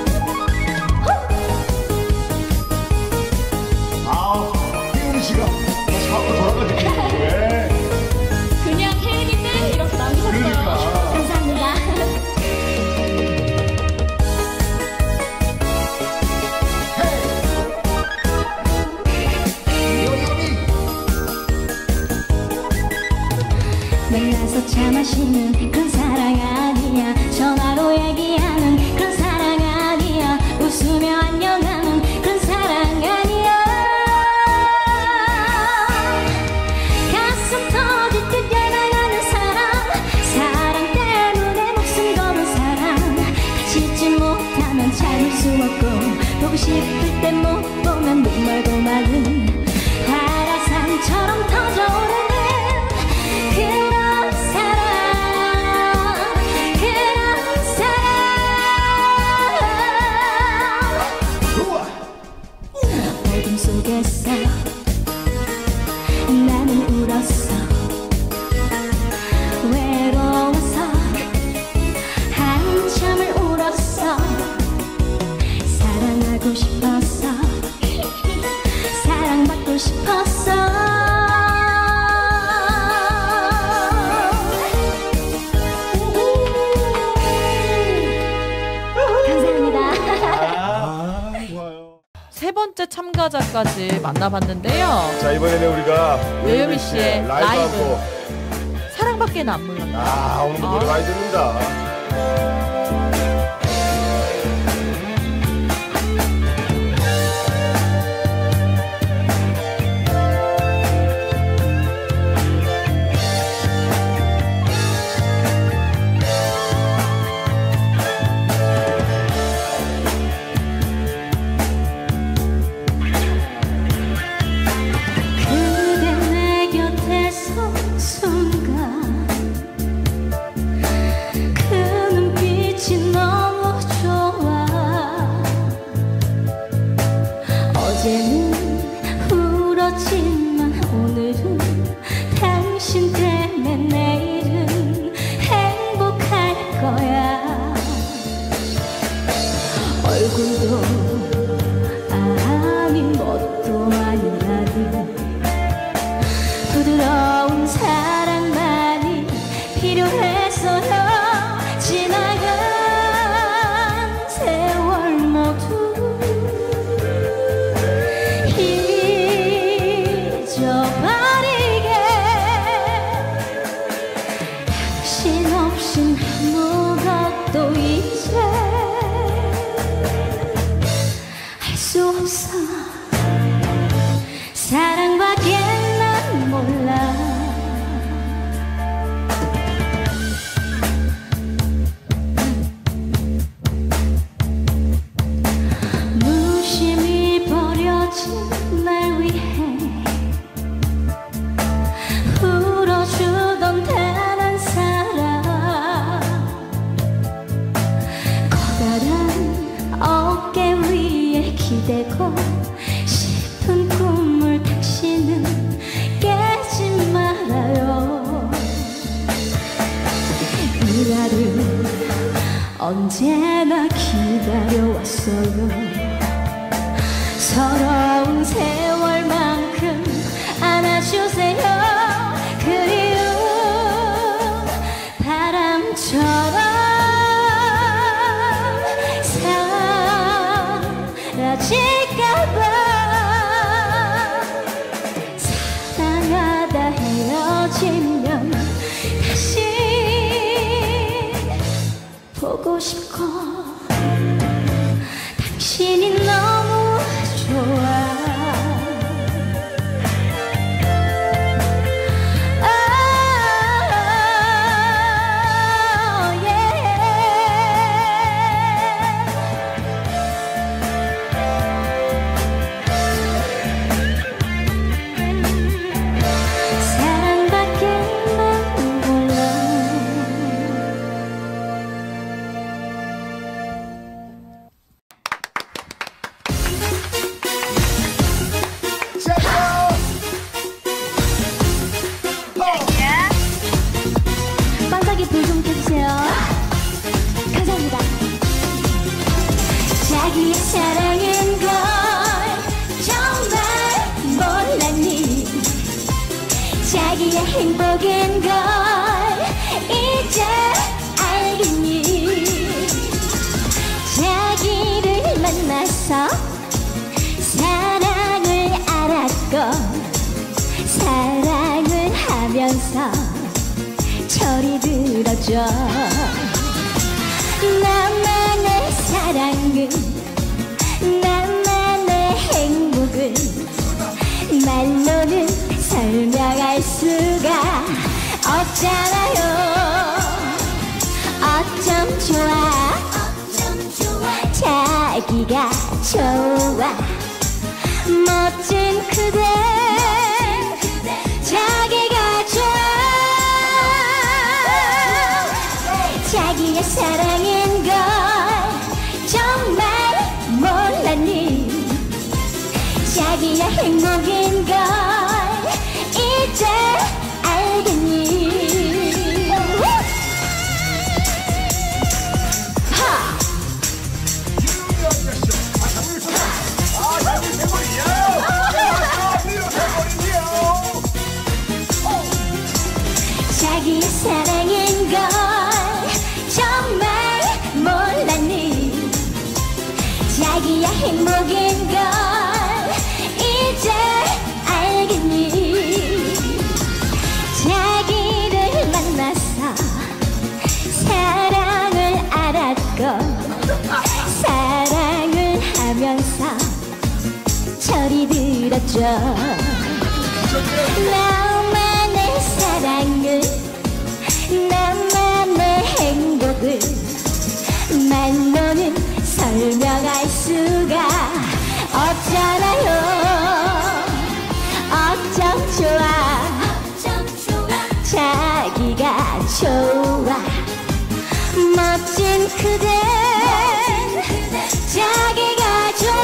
아 혜은이 씨가 다시 밖으로 돌아가지고 왜? 그냥 혜은인데 이렇게 남기셨어요. 그러니까. 감사합니다. 만나서 차 마시는 그런 사랑 아니야. 전화로 얘기하는 그런 사랑 아니야. 웃으며 안녕하는 그런 사랑 아니야. 가슴 터질 듯 열망하는 사랑. 사랑 때문에 목숨 거는 사랑. 같이 있지 못하면 참을 수 없고 보고 싶을 때 못 보면 눈물 고마운 화라산처럼 터져오르는 그런 사랑. 그런 사랑. 어둠 속에서 나는 울었어. 싶었어. 세 번째 참가자까지 만나봤는데요. 자, 이번에는 우리가 외유미 씨의 라이브, 라이브 사랑밖에 안 몰랐나. 아, 오늘 노래 많이 듣는다. 부드러운 사랑만이 필요했어요. 지나간 세월 모두 잊어버리게. 당신 없인 아무것도 이제 할 수 없어. 사랑밖에 난 몰라. 무심히 버려진 날 위해 울어주던 단한 사랑. 커다란 어깨 위에 기대고 싶은 꿈을 당신은 깨지 말아요. 이 날을 언제나 기다려왔어요. 서러운 세월만큼 안아주세요. 그리운 바람처럼 사라질까봐. 사랑하다 헤어지면 다시 보고 싶고 당신이 너무 좋아. 빵사기 불 좀 켜주세요. 감사합니다. 자기의 사랑인 걸 정말 몰랐니. 자기의 행복인 걸 이제 알겠니. 자기를 만나서 사랑을 알았고 사랑을 하면서 저리 들어줘. 나만의 사랑은 나만의 행복은 말로는 설명할 수가 없잖아요. 어쩜 좋아 자기가 좋아. 멋진 그대 자기가 좋아. 자기의 사랑인 걸 정말 몰랐니. 자기의 행복인 걸 이제 알겠니. 하! 아, 나만의 사랑을 나만의 행복을 말로는 설명할 수가 없잖아요. 어쩜 좋아 자기가 좋아 멋진 그대 자기가 좋아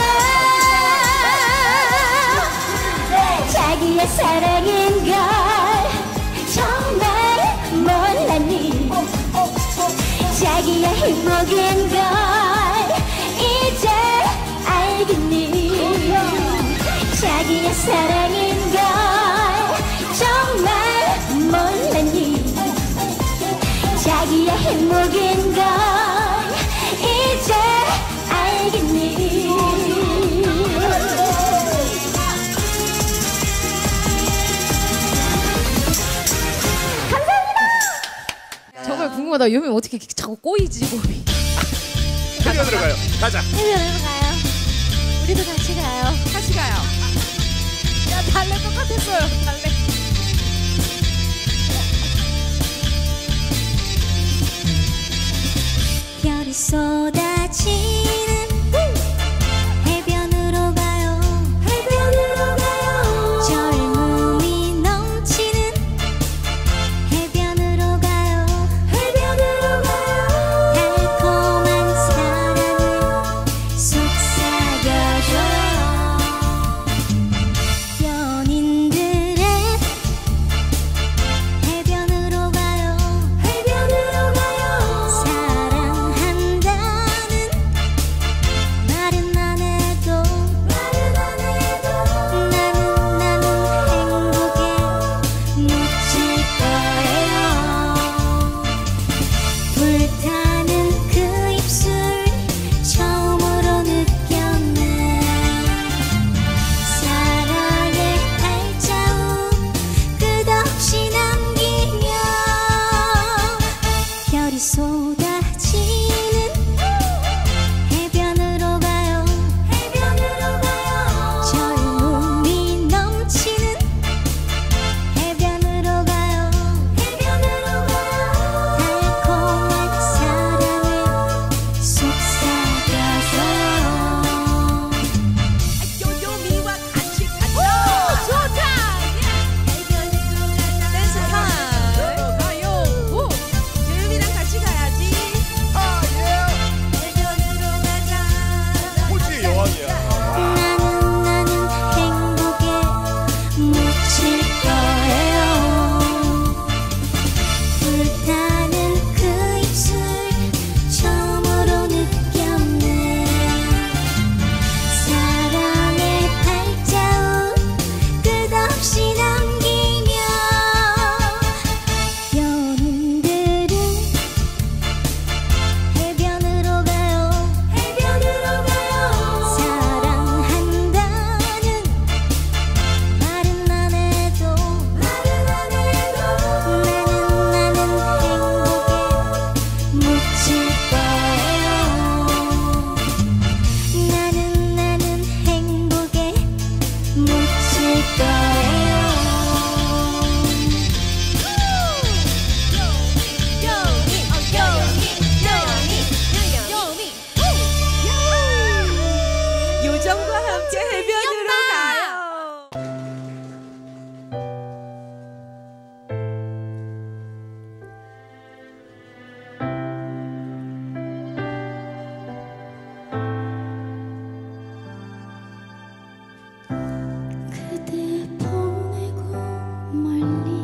자기의 사랑인 걸 정말 몰랐니 자기의 행복인 걸 이제 알겠니 자기의 사랑인 걸 정말 몰랐니 자기의 행복인 걸 이제 알겠니 정말 궁금하다. 요미 어떻게 자꾸 꼬이지 몸이. 해변 들어가요. 가자. 해변으로 가요. 우리도 같이 가요. 같이 가요. 야 달래 똑같았어요. 달래. 별이 쏟아지는 해변으로 가요. 해변으로 가요. 젊음이 넘치는 해변으로 가요. 해변으로 가요. 달콤한 사랑을 속삭여줘요. 연인들의 해변으로 가요. 해변으로 가요. 사랑한다는 말은 안 해도 말은 안 해도 나는 나는 행복에 묻힐 거예요. 불타는 그 입술 처음으로 느꼈네. 사랑의 발자국 끝없이 남기며 별이 쏟아지는 해변으로 가요. 해변으로 가요. 젊음이 넘치는 해변으로 가요. 해변으로 가요. 달콤한 사랑을 속삭여줘요. 요요미와 같이 가자. 좋다. 댄스 타임. 가요. 오. 요요미랑 같이 가야지. 해변으로 가자. 호주의 여왕이야. 나는 나는 행복에 묻힐 거예요. 불타는 그 입술 처음으로 느꼈네. 사랑의 발자국 끝없이 남기며 연인들은 해변으로 가요. 해변으로 가요. 사랑한다는 말은 안 해도 말은 안 해도 나는 나는 행복에 묻힐 거예요. 나는 나는 행복에 묻힐 거예요. 요정과 함께 해변으로 가요. 그대 보내고 멀리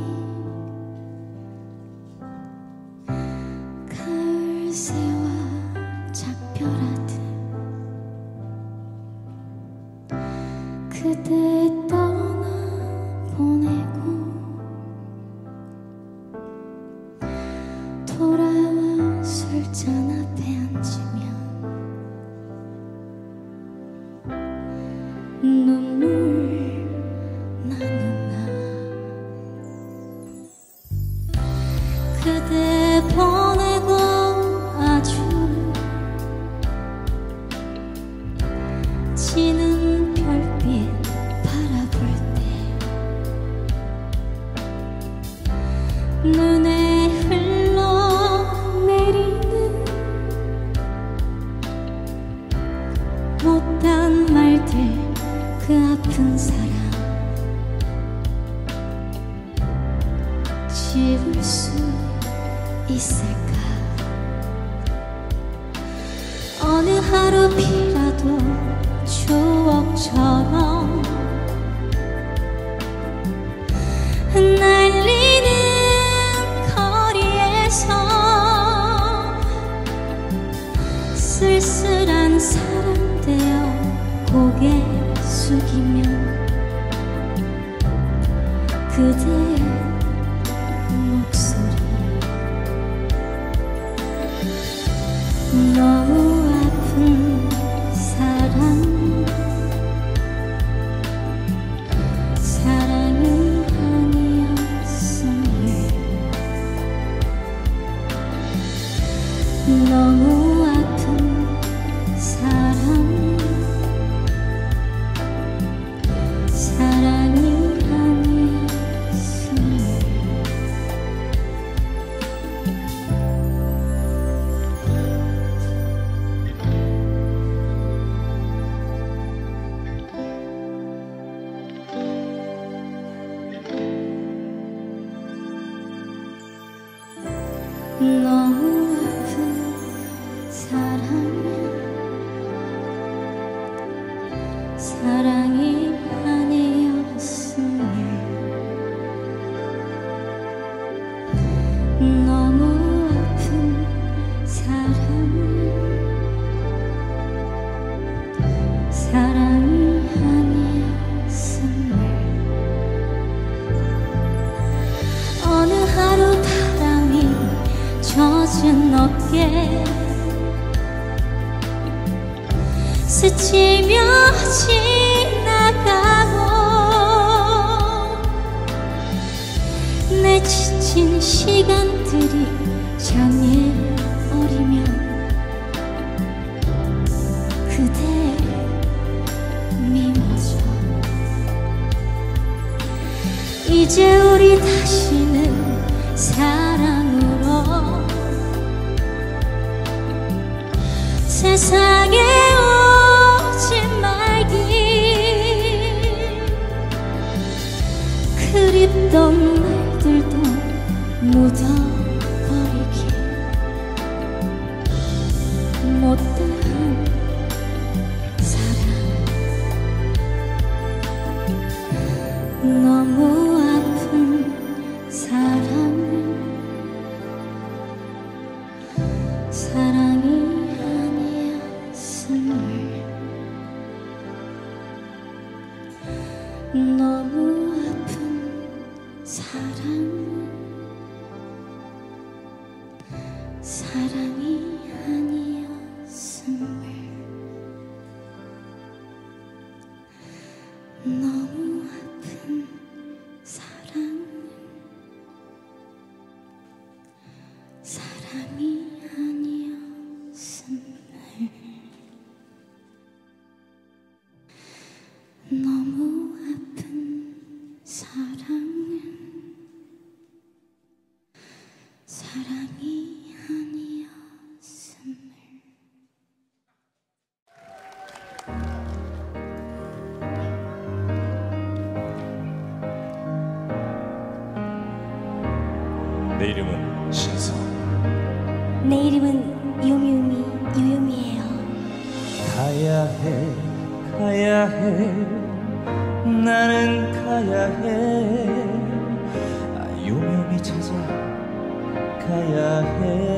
가을 새와 작별하듯 그대 떠나 보내고 돌아와 술잔 앞에 앉으면 눈물 나는나 그대 보내고 아주 지는 별빛 바라볼 눈에 흘러내리는 못한 말들 그 아픈 사랑 지울 수 있을까? 어느 하루 비라도 추억처럼 날리는 거리에서 쓸쓸한 사람 되어 고개 숙이면 그대의 목소리 너무 아픈 사랑 사랑이 아니었으니 너무 아픈 사랑 사랑이 아니었으니 너무 아픈 사랑 사랑이 아니었으니 너무 아픈 사랑 사랑이 아니었으니 어느 하루 바람이 젖은 어깨 스치며 지나가고 내 지친 시간들이 장애 어리면 그대 미워져 이제 우리 다시는 사랑으로 세상에 오지 말기 그립던 말들도 묻어버리기 못다한 사랑 너무 아픈 사랑 사랑이 너무 아픈 사랑 사랑이 아니었음을 너무 아픈 사랑 사랑이 아니었음을 너무 아픈 사랑은 사랑이 아니었음을 내 이름은 신성. 내 이름은 요미요미 요요미예요. 가야 해 가야 해 나는 가야 해 아, 요묘미 찾아 가야 해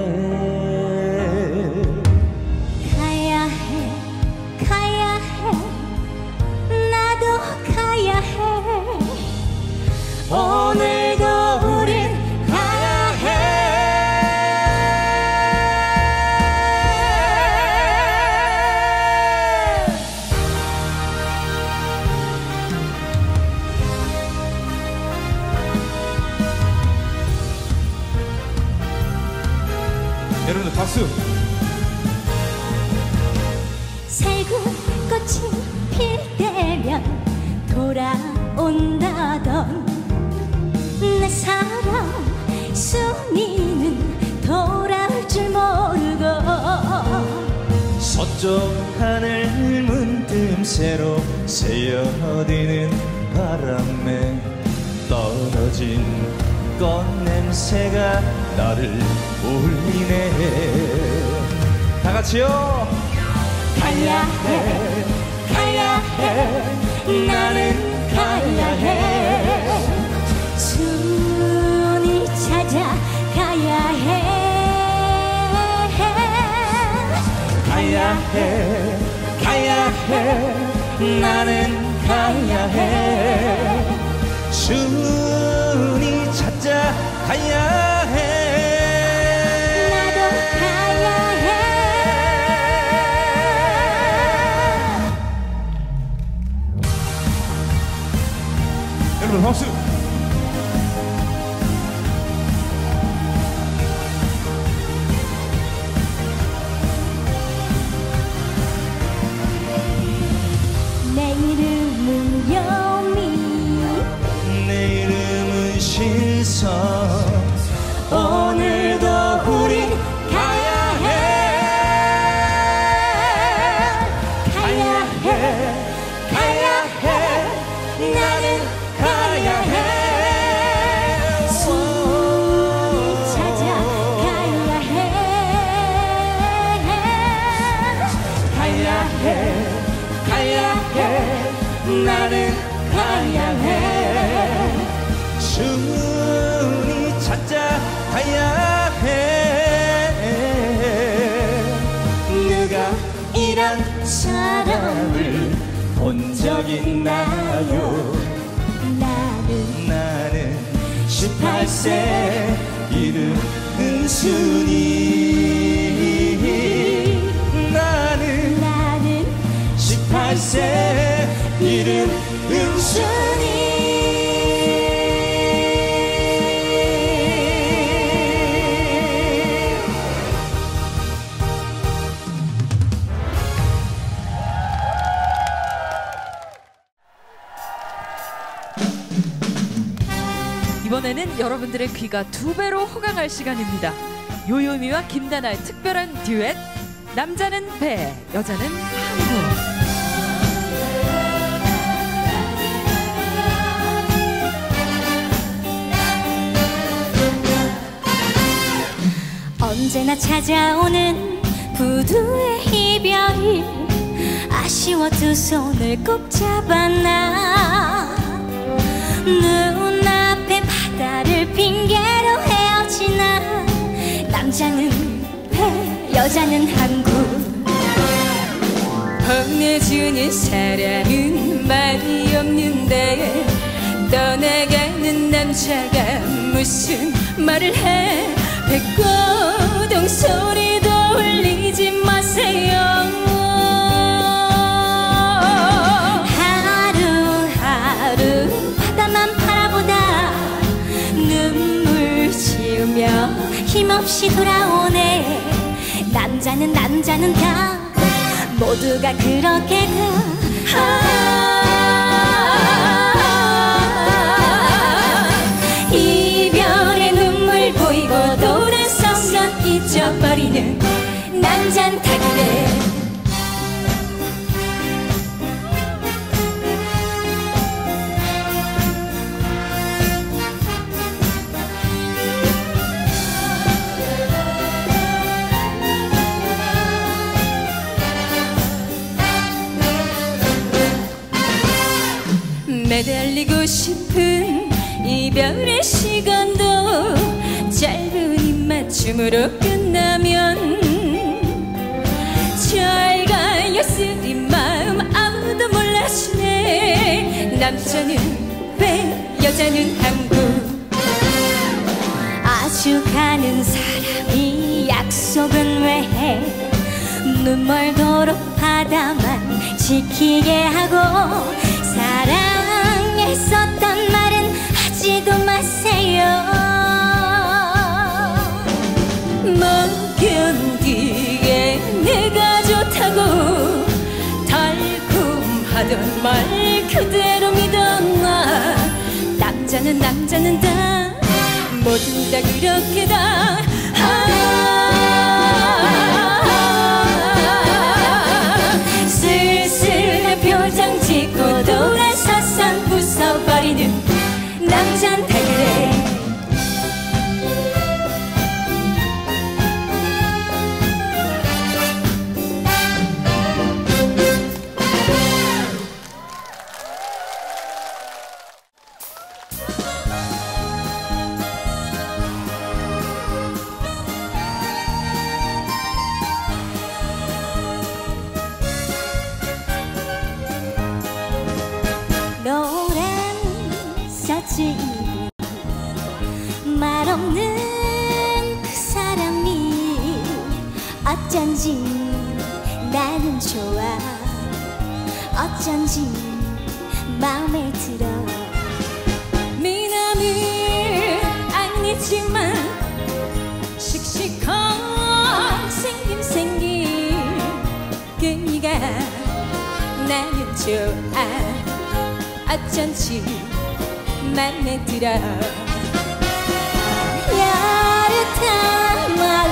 가야 해 가야 해 나도 가야 해 오늘도 우린 가야 해 여러분들 박수. 살구 꽃이 필 때면 돌아온다던 내 사랑 순이는 돌아올 줄 모르고 서쪽 하늘 문틈새로 새어드는 바람에 떨어진 꽃냄새가 나를 울리네. 다 같이요. 가야 해 가야 해 나는 가야 해 순이 찾아 가야 해 가야 해 가야 해 나는 가야 해 순이 찾아 가야 해 나도 가야 해 여러분 박수. 내 이름은 여미 내 이름은 실성 오늘도 우린 가야 해 가야 해 가야 해 나는 가야 해 순이 찾아 가야 해 가야 해 가야 해 나는 가야 해 순이 찾아 가야 해 누가 이런 사람을 본 적 있나요 나는 나는 십팔 세 이름 은순이 나는 나는 십팔 세 이름 은순이 이번에는 여러분들의 귀가 두 배로 호강할 시간입니다. 요요미와 김다나의 특별한 듀엣 남자는 배, 여자는 항구. 언제나 찾아오는 부두의 이별이 아쉬워 두 손을 꼭 잡았나 눈앞에 바다를 핑계로 헤어지나 남자는 배 여자는 항구 혼내주는 사람은 많이 없는데 떠나가는 남자가 무슨 말을 해 백고동 소리도 울리지 마세요 하루하루 바다만 바라보다 눈물 지으며 힘없이 돌아오네 남자는 남자는 다 모두가 그렇게 다 아, 이별의 눈물 보이고 돌아서면 잊어버리는 남잔 타기네 매달리고 싶은 이별의 시간도 짧은 입맞춤으로 끝나면 잘 가요 쓰린 마음 아무도 몰라주네 남자는 배 여자는 항구 아주 가는 사람이 약속은 왜 해 눈멀도록 바다만 지키게 하고 사랑했었단 말은 하지도 마세요 못 견디게 내가 좋다고 달콤하던 말 그대로 믿었나 남자는 남자는 다 모두 다 그렇게다. 아, 쓸쓸한 표정 짓고 돌아서선 웃어버리는 남잔 다 그래. 말없는 그 사람이 어쩐지 나는 좋아. 어쩐지 마음에 들어. 미남은 아니지만 씩씩한 생김 생긴 그이가 나는 좋아. 어쩐지 맘에 들어. 야릇한 마음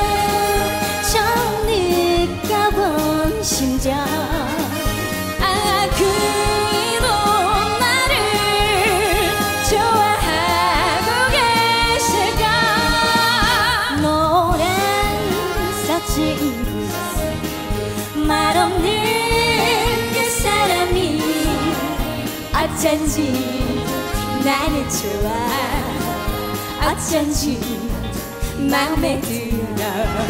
처음 느껴본 심정. 아, 그이도 나를 좋아하고 계실까. 노란 셔츠 입은 말없는 그 사람이 어쩐지 나는 좋아. 어쩐지 마음에 들어.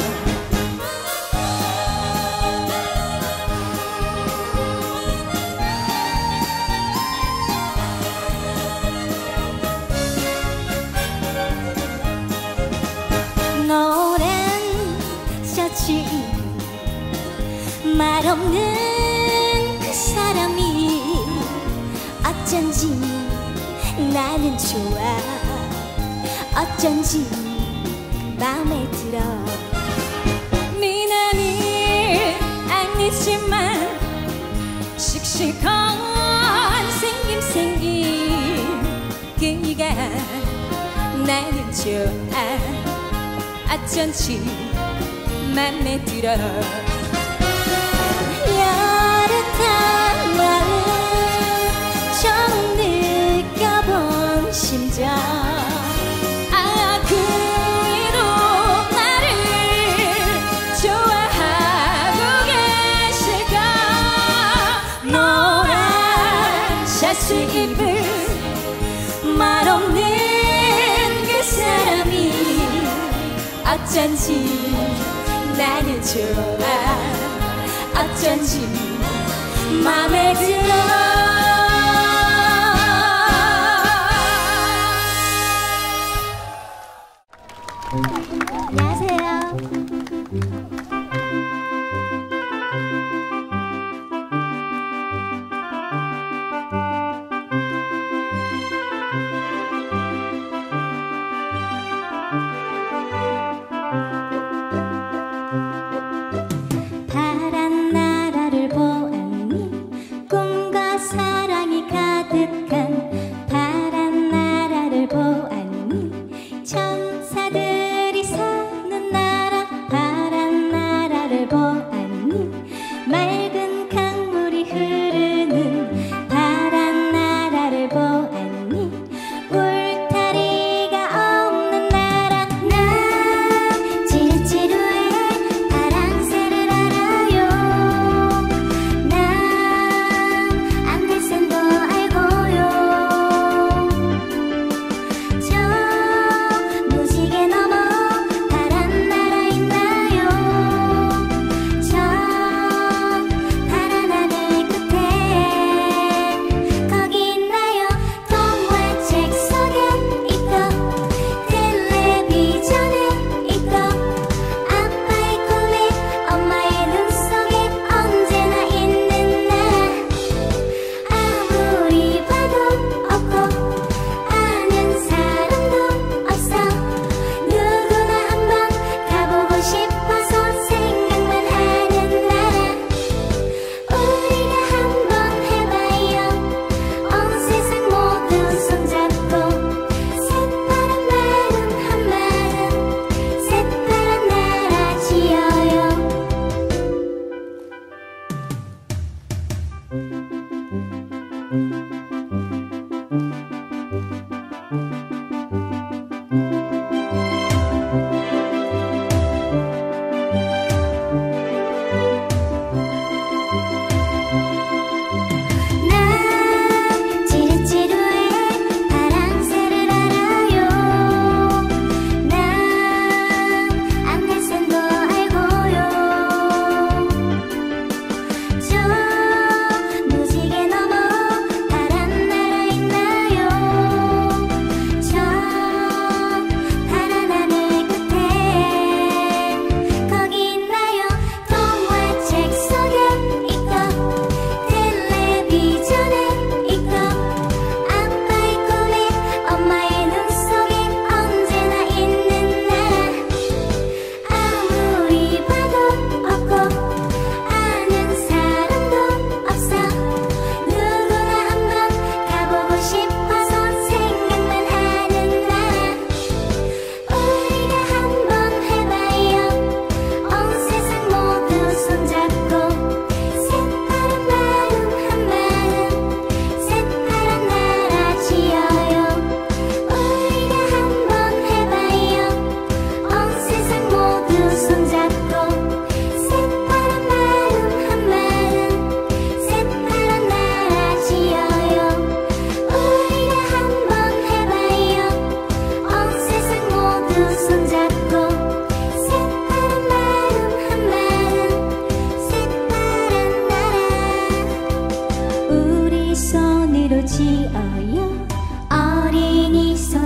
노란 셔츠 입은 말없는 그 사람이 어쩐지 나는 좋아. 어쩐지 마음에 들어. 미남이 아니지만 씩씩한 생김 생긴 그이가 나는 좋아. 어쩐지 맘에 들어. 야릇한 마음 처음 느껴본 심정. 아, 그이도 나를 좋아하고 계실까. 노란 셔츠 입은 말없는 그 사람이 어쩐지 나는 좋아. 어쩐지 맘에 들어. 안녕하세요. 파란 나라를 보았니? 꿈과 사랑이 가득한 파란 나라를 보았니? 천사들이 사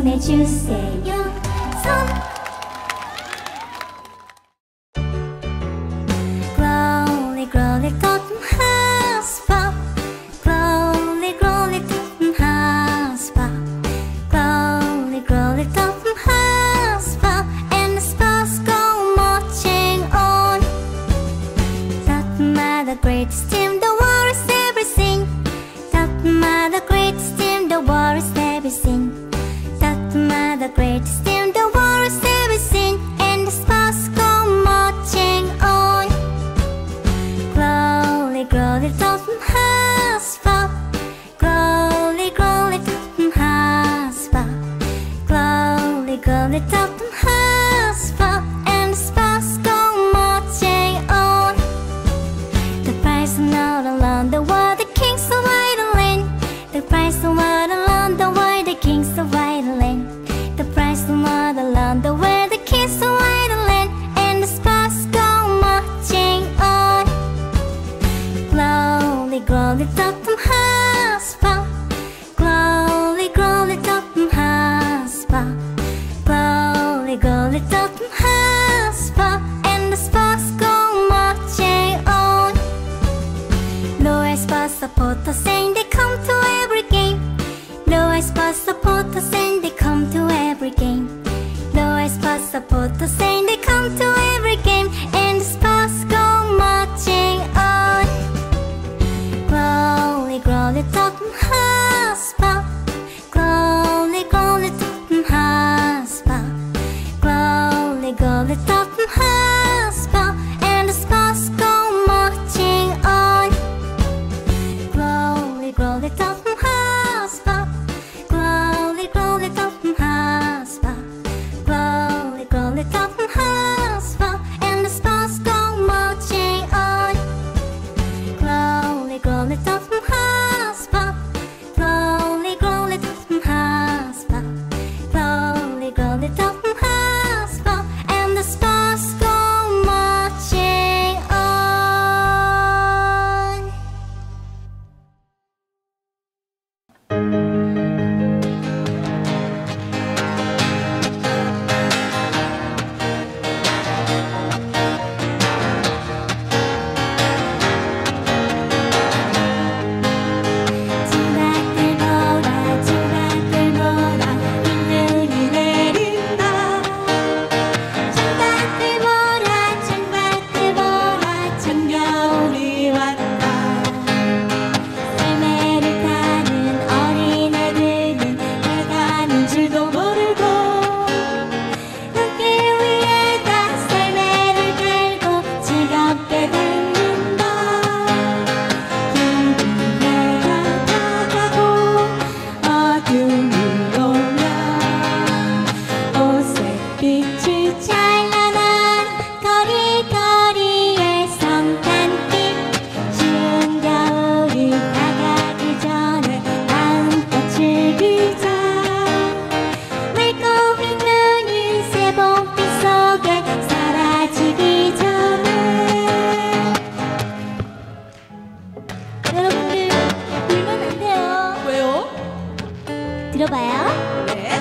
보내주세요. 손 Growly growly cotton hotspot Growly growly cotton hotspot Growly growly cotton hotspot And the spots go marching on. Doesn't matter greatest team, the war is everything. Doesn't matter greatest team, the war is everything. Doesn't matter greatest team, the war is everything. And the spots go marching on. Growly growly cotton hotspot Growly growly cotton hotspot Growly growly cotton hotspot And the spots go marching on. The price of not alone the world, the kings of Ireland. The price of not alone the world, the kings of Ireland. The price of not alone the world, the kings of Ireland. And the spots go marching on. Growly growly cotton hotspot Growly growly cotton hotspot Growly growly cotton hotspot And the spots go marching on. Lower spots supporters saying they come to every game. Lower spots supporters saying they come to every game. Lower spots supporters saying they come to every game. And the spots go marching on. Growly growly cotton hotspot Growly growly cotton hotspot Growly growly cotton hotspot And the spots go marching on. Growly growly cotton hotspot Growly growly cotton hotspot Growly growly cotton hotspot And the spots go marching on. Growly growly cotton hotspot Growly growly cotton hotspot Growly growly cotton hotspot And the spots go marching on. 지각들 보라 지각들 보라 빗눈이 내린다. 창밖을 보라 창밖을 보라 찬겨울이 왔다. 썰매를 타는 어린애들은 배 가는 줄도 모르고 흙길 위에다 썰매를 깔고 즐겁게 달린다. 긴 해가 다가고 어둠이 오면 오색빛이 찬란한 거리거리의 성탄빛. 쉬운 겨울이 다가기 전에 마음껏 즐기자. 맑고 흰 눈이 새봄빛 속에 사라지기 전에. 여러분들 울면 안 돼요. 왜요? 들어봐요. 네.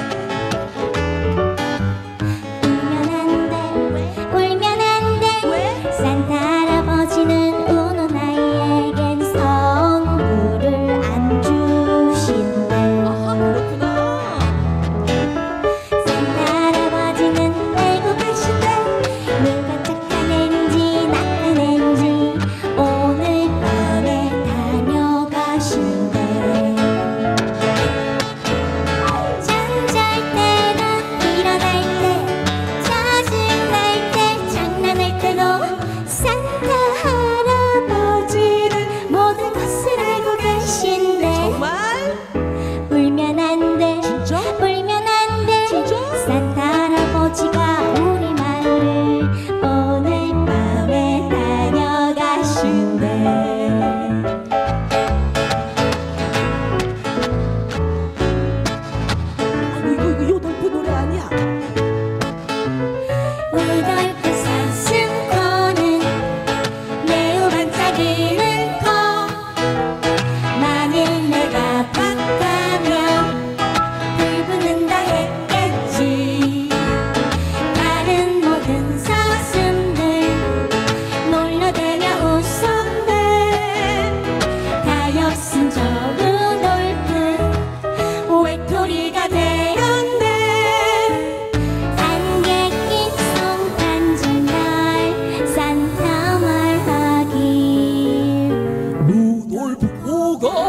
울면 안 돼. 울면 안 돼. 왜? 산타 할아버지는 우는 아이에겐 선물을 안 주신대. 아하, 그렇구나. 산타 할아버지는 알고 계신데 누가 착한 앤지 나쁜 앤지 오늘 밤에 다녀가신대.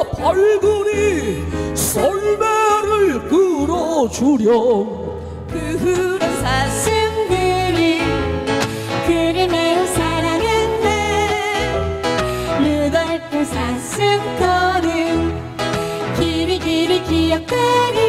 얼굴이 썰매를 끌어주렴. 그 푸른 사슴들이 그를 매우 사랑했네. 루돌프 사슴 코는 길이 길이 기억되리.